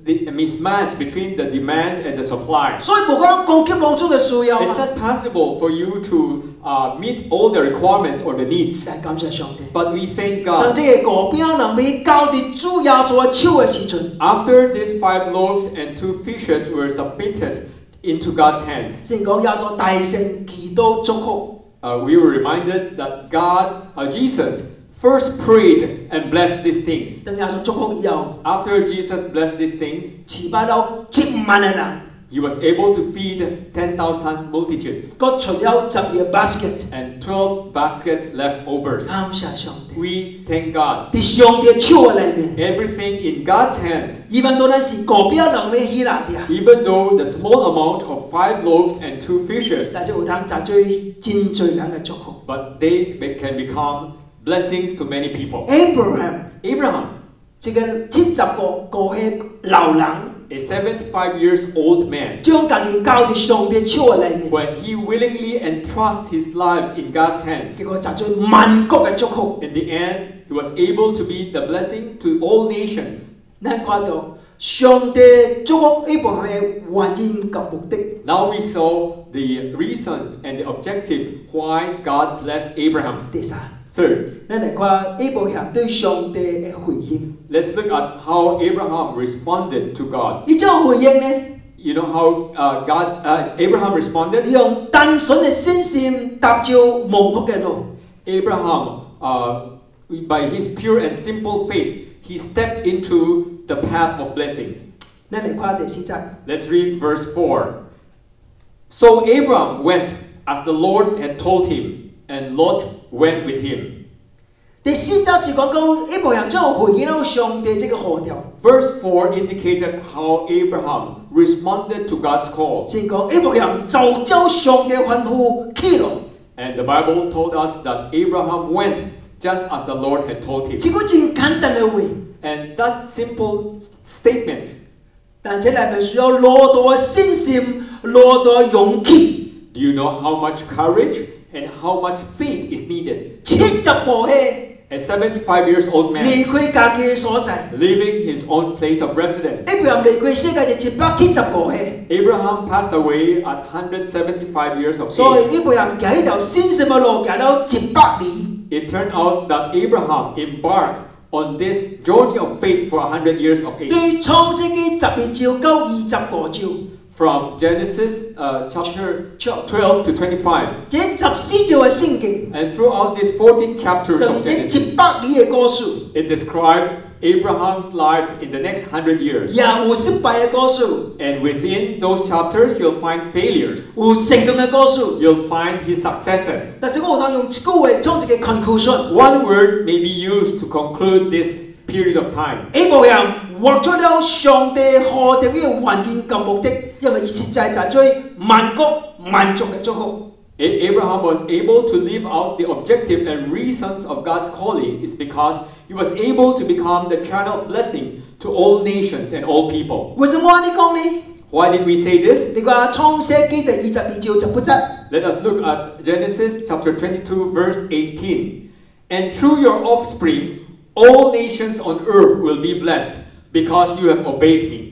B: the mismatch between the demand and the supply.
A: 所以無可能供給滿足嘅需要
B: It's
A: 嘛。
B: not possible for you to uh, meet all the requirements or the needs.
A: 但感謝上帝。
B: But we thank
A: 當
B: God.
A: 這個五餅能被交喺主耶穌嘅手嘅時陣，
B: After these five loaves and two fishes were submitted into God's hands,
A: 先講耶穌大聲祈禱祝福。
B: uh, we were reminded that God, uh, Jesus, first prayed and blessed these things.
A: 當耶穌祝福以後，
B: After Jesus blessed these things,
A: 持拜到一萬嘅人，
B: he was able to feed ten thousand multitudes
A: 各存有十二個 basket。
B: and twelve baskets leftovers.
A: 感謝上帝。
B: We thank God.
A: 喺上帝嘅手嘅裏面，
B: Everything in God's hands,
A: 依番到咱是五餅能被希臘啲啊，
B: even though the small amount of five loaves and two fishes,
A: 但係有通集最真罪人嘅祝福。
B: but they be- can become blessings to many people.
A: Abraham
B: Abraham,
A: 一個七十個過去老人，
B: a seventy-five years old man,
A: 將家己交喺上帝手嘅裏面，
B: when he willingly entrusts his lives in God's hands,
A: 結果集最萬國嘅祝福。
B: in the end, he was able to be the blessing to all nations.
A: 咱看到上帝祝福 Abraham 嘅原因及目的。
B: Now we saw the reasons and the objective why God blessed Abraham.
A: 第三，
B: Third,
A: 咱嚟看 Abraham 對上帝嘅回應。
B: let's look at how Abraham responded to God.
A: 伊怎回應呢？
B: You know how uh, God, uh, Abraham responded?
A: 伊用單純嘅信心踏照蒙福嘅路。
B: Abraham, uh, by his pure and simple faith, he stepped into the path of blessings.
A: 咱嚟看第四節。
B: Let's read verse four. So Abraham went as the Lord had told him, and Lot went with him.
A: 第四節是講到 Abraham 將回應到上帝這個號召。
B: Verse four indicated how Abraham responded to God's call.
A: 先講 Abraham 就照上帝吩咐去咯。
B: And the Bible told us that Abraham went just as the Lord had told him.
A: 這個真簡單嘅話，
B: And that simple statement,
A: 但這裏面需要攞到信心，攞到勇氣。
B: do you know how much courage and how much faith is needed?
A: 七十步嘅
B: A seventy-five years old man
A: 離開家己嘅所在。
B: leaving his own place of residence.
A: Abraham 離開世界就一百七十步嘅，
B: Abraham passed away at one hundred seventy-five years of
A: 所以
B: age.
A: Abraham 行一條信心嘅路，行到一百里。
B: It turned out that Abraham embarked on this journey of faith for one hundred years of age.
A: 對創世記十二章到二十五章，
B: From Genesis uh, chapter twelve to twenty-five.
A: 這十四章嘅聖經
B: And throughout these fourteen chapters
A: 就
B: of
A: 是這
B: Genesis,
A: 一百里嘅故事，
B: it described Abraham's life in the next hundred years.
A: 也有失敗嘅故事，
B: And within those chapters, you'll find failures.
A: 有成功嘅故事。
B: You'll find his successes.
A: 但是我有通用一句話創一個 conclusion。
B: One word may be used to conclude this period of time.
A: Abraham 活出了上帝何定嘅原因及目的，因為佢實在就係萬國萬族嘅祝福。
B: A- Abraham was able to live out the objective and reasons of God's calling is because he was able to become the channel of blessing to all nations and all people.
A: 為什麼你講呢？
B: Why did we say this?
A: 你話創世記第二十二章十八節，
B: Let us look at Genesis chapter twenty-two, verse eighteen. And through your offspring, all nations on earth will be blessed because you have obeyed me.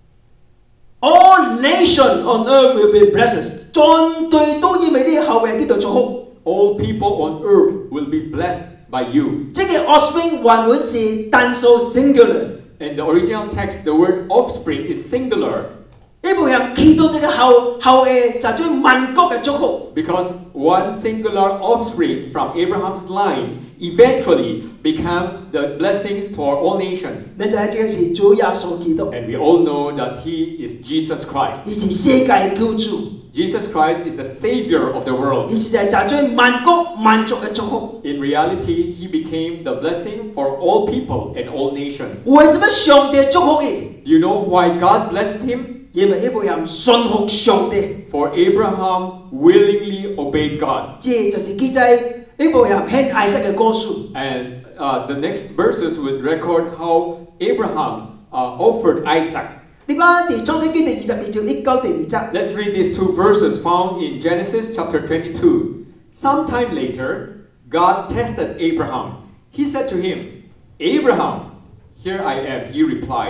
A: All nations on earth will be blessed。全隊都因為你後裔呢度祝福。
B: All people on earth will be blessed by you.
A: 這個 offspring 原文是單數 singular。
B: In the original text, the word offspring is singular
A: Abraham 見到這個後後裔就係萬國嘅祝福。
B: because one singular offspring from Abraham's line eventually became the blessing for all nations.
A: 你就係這個是主耶穌基督，
B: And we all know that he is Jesus Christ.
A: 佢是世界救主，
B: Jesus Christ is the savior of the world.
A: 佢是就係就係萬國萬族嘅祝福。
B: In reality, he became the blessing for all people and all nations.
A: 為什麼上帝祝福佢？
B: Do you know why God blessed him?
A: 因為 Abraham 信服上帝，
B: For Abraham willingly obeyed God.
A: 這就是記載 Abraham 獻愛撒嘅故事。
B: And uh, the next verses would record how Abraham uh, offered Isaac.
A: 你講第創世記第二十二章一到第二節，
B: Let's read these two verses found in Genesis chapter twenty-two. Sometime later, God tested Abraham. He said to him, Abraham, here I am, he replied.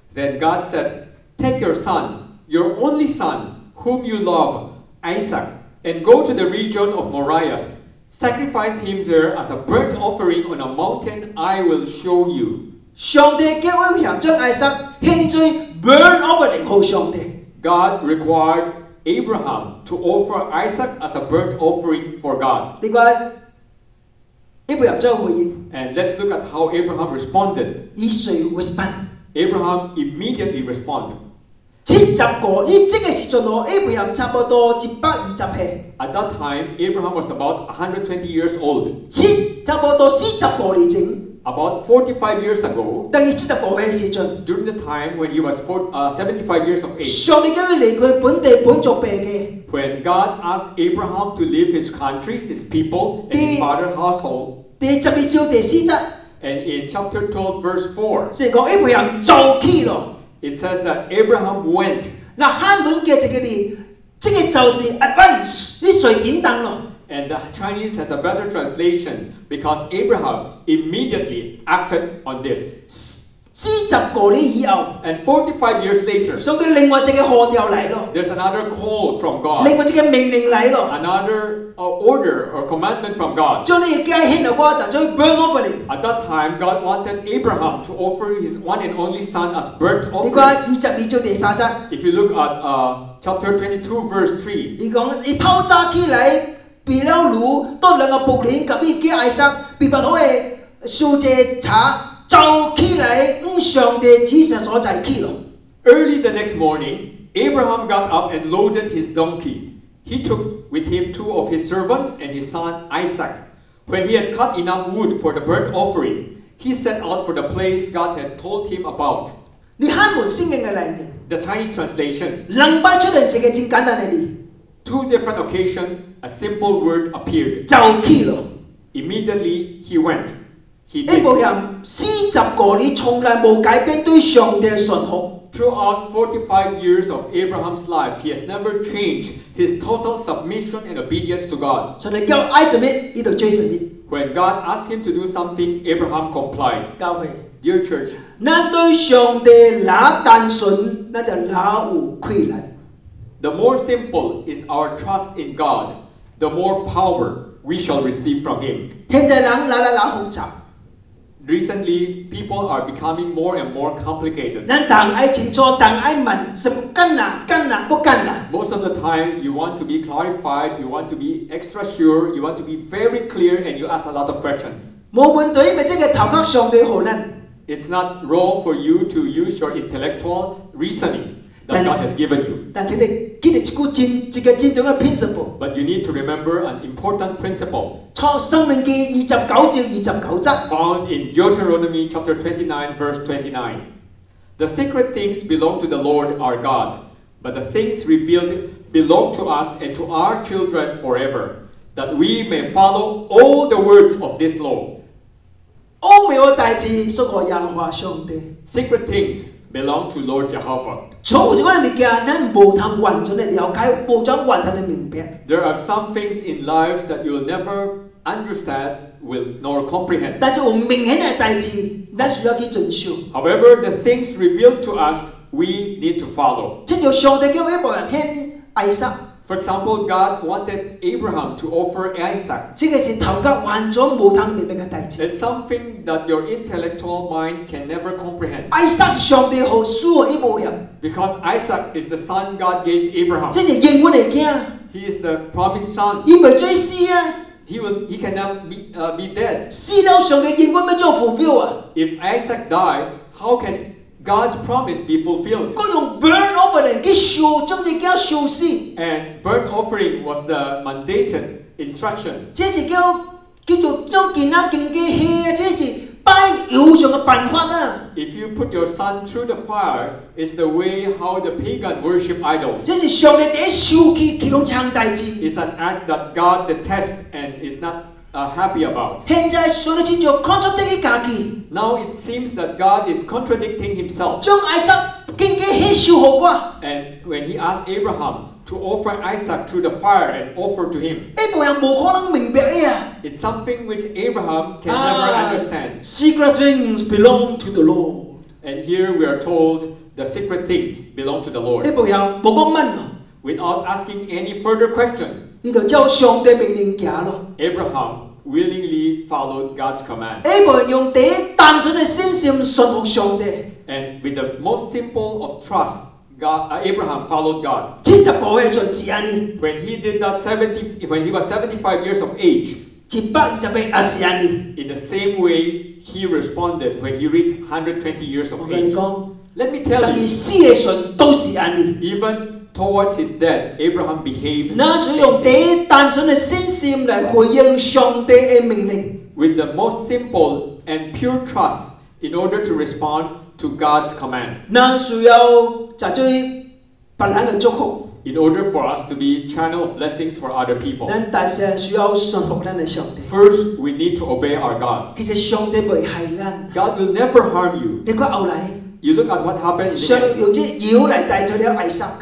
B: Then God said, "Take your son, your only son, whom you love, Isaac, and go to the region of Moriah. Sacrifice him there as a burnt offering on a mountain I will show you."
A: 上帝叫亞伯拉罕將艾撒獻做 burnt offering 給上帝。
B: God required Abraham to offer Isaac as a burnt offering for God.
A: 你看，亞伯拉罕怎回應？
B: And let's look at how Abraham responded.
A: 以誰 respond？
B: Abraham immediately responded.
A: 七十個，呢即個時陣哦，亞伯拉罕差不多一百二十歲，
B: At that time, Abraham was about one hundred twenty years old.
A: 七差不多四十個年前，
B: About forty-five years ago,
A: 等於七十個歲嘅時陣，
B: during the time when he was four, uh, seventy-five years of age,
A: 上帝叫佢離開本地本族病嘅，
B: when God asked Abraham to leave his country, his people, and his
A: The-
B: father's household,
A: 第十二章第四節，
B: and in chapter twelve, verse four,
A: 即係講亞伯拉罕做起咯。
B: it says that Abraham went.
A: 嗱，漢文嘅這個字，這個就是 advance，你隨點等咯。
B: And the Chinese has a better translation because Abraham immediately acted on this.
A: 四十個年以後，
B: And forty-five years later,
A: 上帝另外一個號調嚟咯，
B: there's another call from God,
A: 另外一個命令嚟咯，
B: another uh, order or commandment from God.
A: 將你嘅家獻落瓜就將 burn offering。
B: At that time, God wanted Abraham to offer his one and only son as burnt
A: 你
B: offering.
A: 講二十二章第三節，
B: If you look at uh, chapter twenty-two, verse three,
A: 你講你偷揸起嚟，被了擄，多兩個僕人及呢家艾撒，被辦好嘅小姐查。 就起嚟，咁上帝指示所在起咯。
B: early the next morning, Abraham got up and loaded his donkey. He took with him two of his servants and his son Isaac. When he had cut enough wood for the burnt offering, he set out for the place God had told him about.
A: 你漢文聖經嘅裏面，
B: The Chinese translation,
A: 兩擺出嚟一個真簡單嘅字，
B: two different occasions, a simple word appeared.
A: 就起咯。
B: Immediately he went. He
A: 呢
B: did.
A: 部人四十個年從來冇改變對上帝嘅信服。
B: Throughout forty-five years of Abraham's life, he has never changed his total submission and obedience to God.
A: 上帝叫愛什麼，呢度追什麼。
B: When God asked him to do something, Abraham complied.
A: 教會，
B: Dear church,
A: 咱對上帝那單純，那就那有困難。
B: the more simple is our trust in God, the more power we shall receive from Him.
A: 現在人那那那複雜，
B: Recently, people are becoming more and more complicated.
A: 咱當愛清楚，當愛問，什麼幹啦，幹啦，不幹啦。
B: Most of the time, you want to be clarified, you want to be extra sure, you want to be very clear, and you ask a lot of questions.
A: 冇問題，咪即係頭殼上帝好難。
B: It's not wrong for you to use your intellectual reasoning that God has given you.
A: 但係你記得一個真一個真重要嘅 principle。
B: But you need to remember an important principle
A: 創生命記二十九至二十九節。
B: found in Deuteronomy chapter twenty-nine, verse twenty-nine. The secret things belong to the Lord our God, but the things revealed belong to us and to our children forever, that we may follow all the words of this law.
A: 奧妙嘅大事屬乎耶和華上帝。
B: Secret things belong to Lord Jehovah.
A: 錯咗嘅物件，咱無通完全嘅了解，無通完全嘅明白。
B: There are some things in life that you will never understand will nor comprehend.
A: 但係有明顯嘅大事，咱需要去遵守。
B: However, the things revealed to us, we need to follow.
A: 即係上帝叫一部人獻艾撒，
B: For example, God wanted Abraham to offer Isaac.
A: 即係是頭殼完全無通明白嘅大事。
B: It's something that your intellectual mind can never comprehend.
A: 艾撒是上帝好屬嘅一部人，
B: Because Isaac is the son God gave Abraham.
A: 即係應允嘅囝，
B: He is the promised son.
A: 伊未追死啊！
B: He will. He cannot be, uh, be dead.
A: 死了上帝應允要做 fulfill 啊！
B: If Isaac died, how can God's promise be fulfilled?
A: 佢用 burn offering 去燒，將隻囝燒死，
B: And burnt offering was the mandated instruction.
A: 這是叫叫做將件仔經過氣啊！這是擺油上嘅辦法啊！
B: If you put your son through the fire, it's the way how the pagan worship idols.
A: 這是上帝第一燒氣其中一項大事。
B: It's an act that God detests and is not uh, happy about.
A: 現在上帝真做 concept 自己家己，
B: Now it seems that God is contradicting himself.
A: 將艾撒經過氣燒好過，
B: And when he asked Abraham to offer Isaac through the fire and offer to him,
A: 呢部人冇可能明白嘅啊！
B: it's something which Abraham can never understand.
A: Secret things belong to the Lord。
B: And here we are told the secret things belong to the Lord.
A: 呢部又冇講問咯，
B: Without asking any further question,
A: 呢度照上帝命令行咯。
B: Abraham willingly followed God's command.
A: 呢部人用第一單純嘅信心順服上帝，
B: And with the most simple of trust, God, uh, Abraham followed God.
A: 七十個嘅陣時安尼，
B: When he did that seventy, when he was seventy-five years of age,
A: 一百二十八也是安尼。
B: in the same way he responded when he reached one hundred twenty years
A: 我
B: of
A: 跟你
B: age.
A: 講，
B: Let me
A: 但
B: tell
A: 係
B: you,
A: 死嘅陣都是安尼。
B: even towards his death, Abraham behaved
A: 那就用第一單純嘅信心嚟回應上帝嘅命令。
B: with the most simple and pure trust in order to respond to God's command.
A: 那需要就對別人嘅祝福，
B: In order for us to be channel of blessings for other people.
A: 咱大聲需要順服咱嘅上帝。
B: First, we need to obey our God.
A: 其實上帝唔會害咱。
B: God will never harm you.
A: 你看後來，
B: You look at what happened in
A: 上
B: the
A: 帝
B: end.
A: 用隻妖嚟代替了艾撒。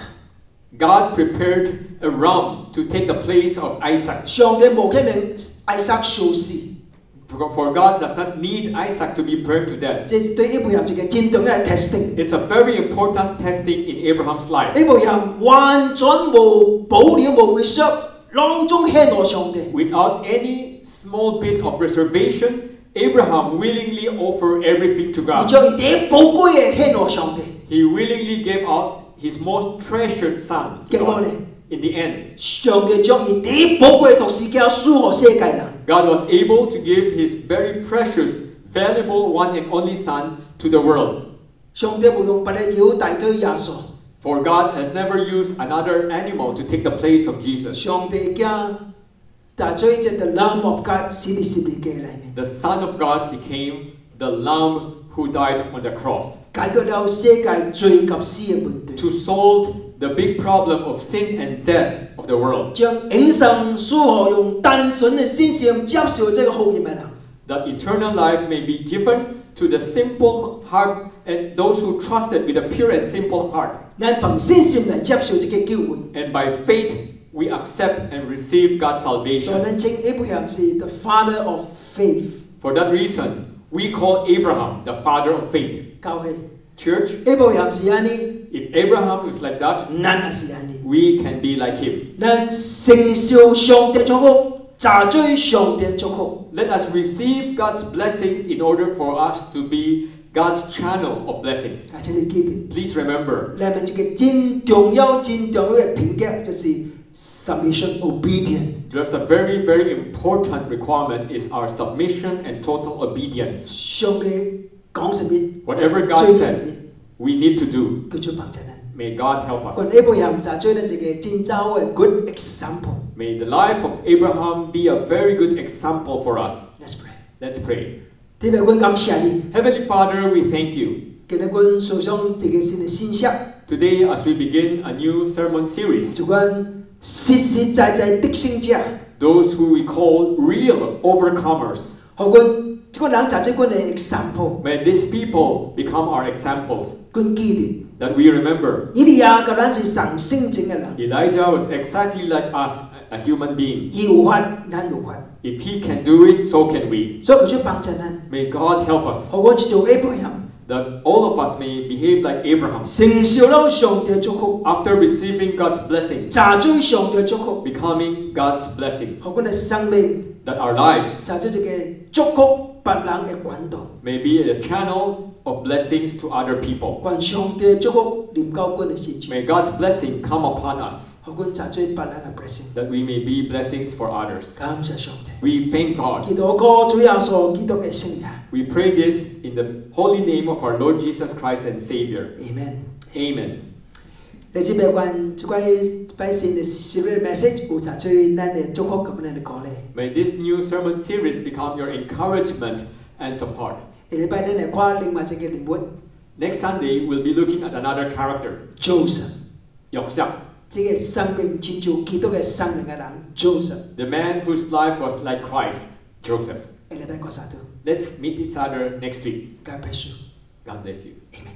B: God prepared a ram to take the place of Isaac.
A: 上帝冇可能艾撒受死，
B: For for God does not need Isaac to be burned to death.
A: 這是對呢部人一個真重嘅 testing。
B: It's a very important testing in Abraham's life.
A: 呢部人完全冇保留冇 reserve，當中獻我上帝。
B: Without any small bit of reservation, Abraham willingly offered everything to
A: 而
B: God.
A: 將一啲寶貴嘅獻我上帝。
B: He willingly gave out his most treasured son to
A: 結果
B: God.
A: 呢，
B: In the end,
A: 上帝將一啲寶貴嘅獨事交輸我世界人。
B: God was able to give his very precious, valuable one and only son to the world.
A: 上帝冇用別嘅妖代替耶穌。
B: For God has never used another animal to take the place of Jesus.
A: 上帝將大追隻 the Lamb of God 死喺十字架裏面，
B: The Son of God became the Lamb who died on the cross
A: 解決了世界罪及死嘅問題，
B: to solve the big problem of sin and death of the world.
A: 將永生所何用單純嘅信心接受這個福音嘅人。
B: That eternal life may be given to the simple heart and those who trusted with a pure and simple heart.
A: 咱憑信心嚟接受這個救恩，
B: And by faith, we accept and receive God's
A: 所以
B: salvation.
A: 咱稱 Abraham 是 the father of faith。
B: For that reason, we call Abraham the father of faith.
A: 教會
B: Church,
A: Abraham 是安尼，
B: if Abraham is like that,
A: 咱也是安尼。
B: we can be like him.
A: 咱承受上帝祝福，查追上帝祝福。
B: Let us receive God's blessings in order for us to be God's channel of blessings.
A: 啊，請你記住，
B: Please remember,
A: 裏面一個真重要、真重要嘅評價就是 submission obedience。
B: there's a very, very important requirement is our submission and total obedience.
A: 上帝講什麼，
B: Whatever God
A: 做什
B: said,
A: 麼，
B: we need to do.
A: 佢就幫助咱。
B: May God help
A: 關
B: us.
A: Abraham 就做咱一個真走嘅 good example。
B: May the life of Abraham be a very good example for us.
A: Let's pray。
B: Let's pray.
A: 天父，我感謝你，
B: Heavenly Father, we thank you.
A: 今日我手上一個新嘅信息，
B: Today, as we begin a new sermon series,
A: 就講實實在在得勝者，
B: those who we call real overcomers,
A: 好阮這個人就做阮嘅 example，
B: may these people become our examples
A: 阮記
B: that we remember.
A: 住，以利亞甲咱是上聖正嘅人，
B: Elijah was exactly like us, a human being.
A: 伊有法，咱有法，
B: If he can do it, so can we.
A: 所以佢就幫助咱，
B: May God help us,
A: 好阮一做 Abraham，
B: that all of us may behave like Abraham.
A: 承受了上帝祝福，
B: After receiving God's blessings,
A: 查追上帝祝福，
B: becoming God's blessing,
A: 好阮嘅生命
B: that our lives
A: 查追一個祝福別人嘅管道，
B: may be a channel of blessings to other people.
A: 願上帝祝福臨到阮嘅身上，
B: May God's blessing come upon us,
A: 好阮查追別人嘅 blessing，
B: that we may be blessings for others.
A: 感謝上帝。
B: We thank God.
A: 基督教主耶穌基督嘅聖名
B: We pray this in the holy name of our Lord Jesus Christ and Savior.
A: ，Amen。
B: Amen.
A: 你知唔關這個擺先嘅 series message 有查追咱嘅祝福咁樣嘅鼓勵。
B: May this new sermon series become your encouragement and support.
A: 下禮拜咱嚟看另外一個人物
B: Next Sunday, we'll be looking at another character,
A: Joseph，
B: Joseph,
A: 這個生命親像基督嘅生命嘅人 Joseph。
B: the man whose life was like Christ, Joseph.
A: 下禮拜講啥都
B: Let's meet each other next week.
A: God bless you。
B: God bless you.
A: Amen。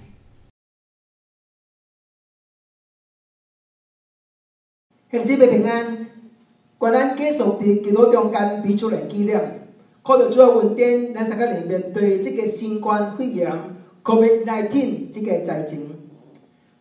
A: 兄姊妹平安，願咱繼續佇基督中間彼此來紀念，靠着主嘅恩典，咱大家嚟面對這個新冠肺炎 COVID 十九 這個災情。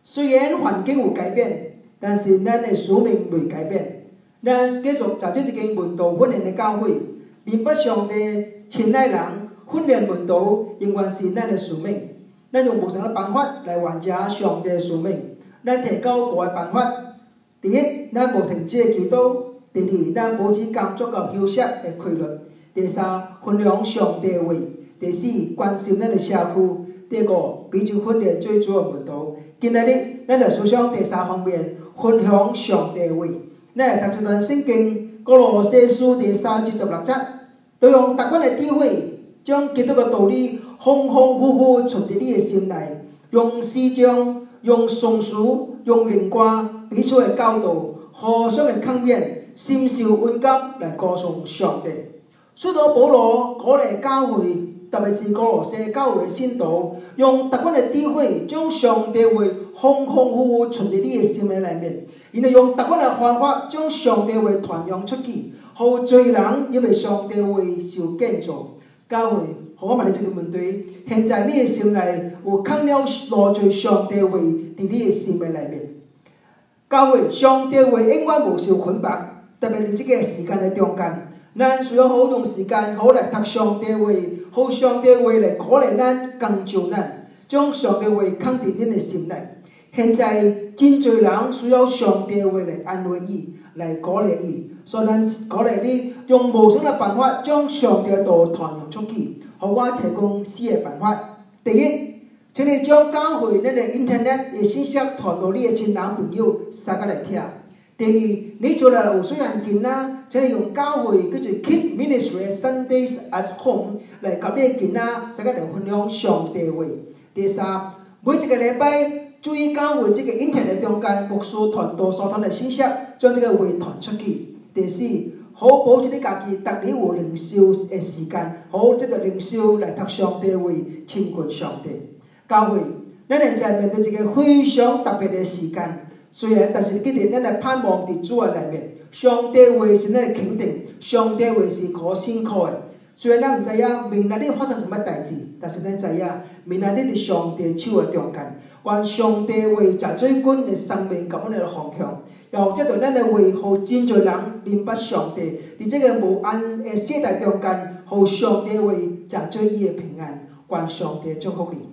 A: 虽然环境有改变，但是咱的使命未改变。咱继续找出一间门徒训练的教会，明白上帝亲爱人训练门徒，永远是咱的使命。咱用无同的办法来完成上帝的使命。咱提高五个办法：第一，咱无停止的祈祷；第二，咱保持工作到休息的规律；第三，分享上帝的话；第四，关心咱的社区；第五，彼此训练最主要的门徒。今仔日，咱就思想第三方面，分享上帝的话。咱会读一段圣经，歌罗西书第三至十六节，都用达款的智慧，将基督的道理丰丰富富存伫你的心内，用诗章、用颂词、用灵歌彼此的教导，互相的抗勉，心受温感来歌颂上帝。使徒保罗鼓励教会，特别是歌罗西教会的信徒，用达款的智慧，将上帝话丰丰富富存伫你的心的内面。因为用达款的方法，将上帝话传扬出去，互侪人因为上帝话受建造。教会，互我问你一个问题：现在你的心内有藏了偌侪上帝话伫你的心的内面？教会，上帝话永远无受捆绑，特别伫即个时间的中间，咱需要好用时间好来读上帝话，互上帝话来鼓励咱、工就咱，将上帝话藏伫恁的心内。现在真侪人需要上帝话来安慰伊，来鼓励伊，所以咱鼓励你用无同的办法，将上帝的道传扬出去。互我提供四个办法：第一，请你将教会咱的 internet 的信息传到你的亲人朋友三个来听；第二，你做了有细汉囡仔，请你用教会叫做 Kids Ministry Sundays at Home 来甲你的囡仔三个来分享上帝话；第三，每一个礼拜。注意教会这个 internet 中间牧师传道所传的信息，将这个话传出去。第四，好保持你家己逐日有灵修的时间，好这个灵修来读上帝话，亲近上帝。教会，咱现在面对一个非常特别的时间，虽然但是记得咱来盼望伫主的内面，上帝话是咱的肯定，上帝话是可信靠的。虽然咱唔知影明仔日发生什么代志，但是咱知影明仔日伫上帝手的中间。愿上帝话食水滚的生命，甲阮的方向，也或者对咱的话，互真侪人明白上帝。伫这个无安的世代中间，互上帝话食水伊的平安。愿上帝祝福你。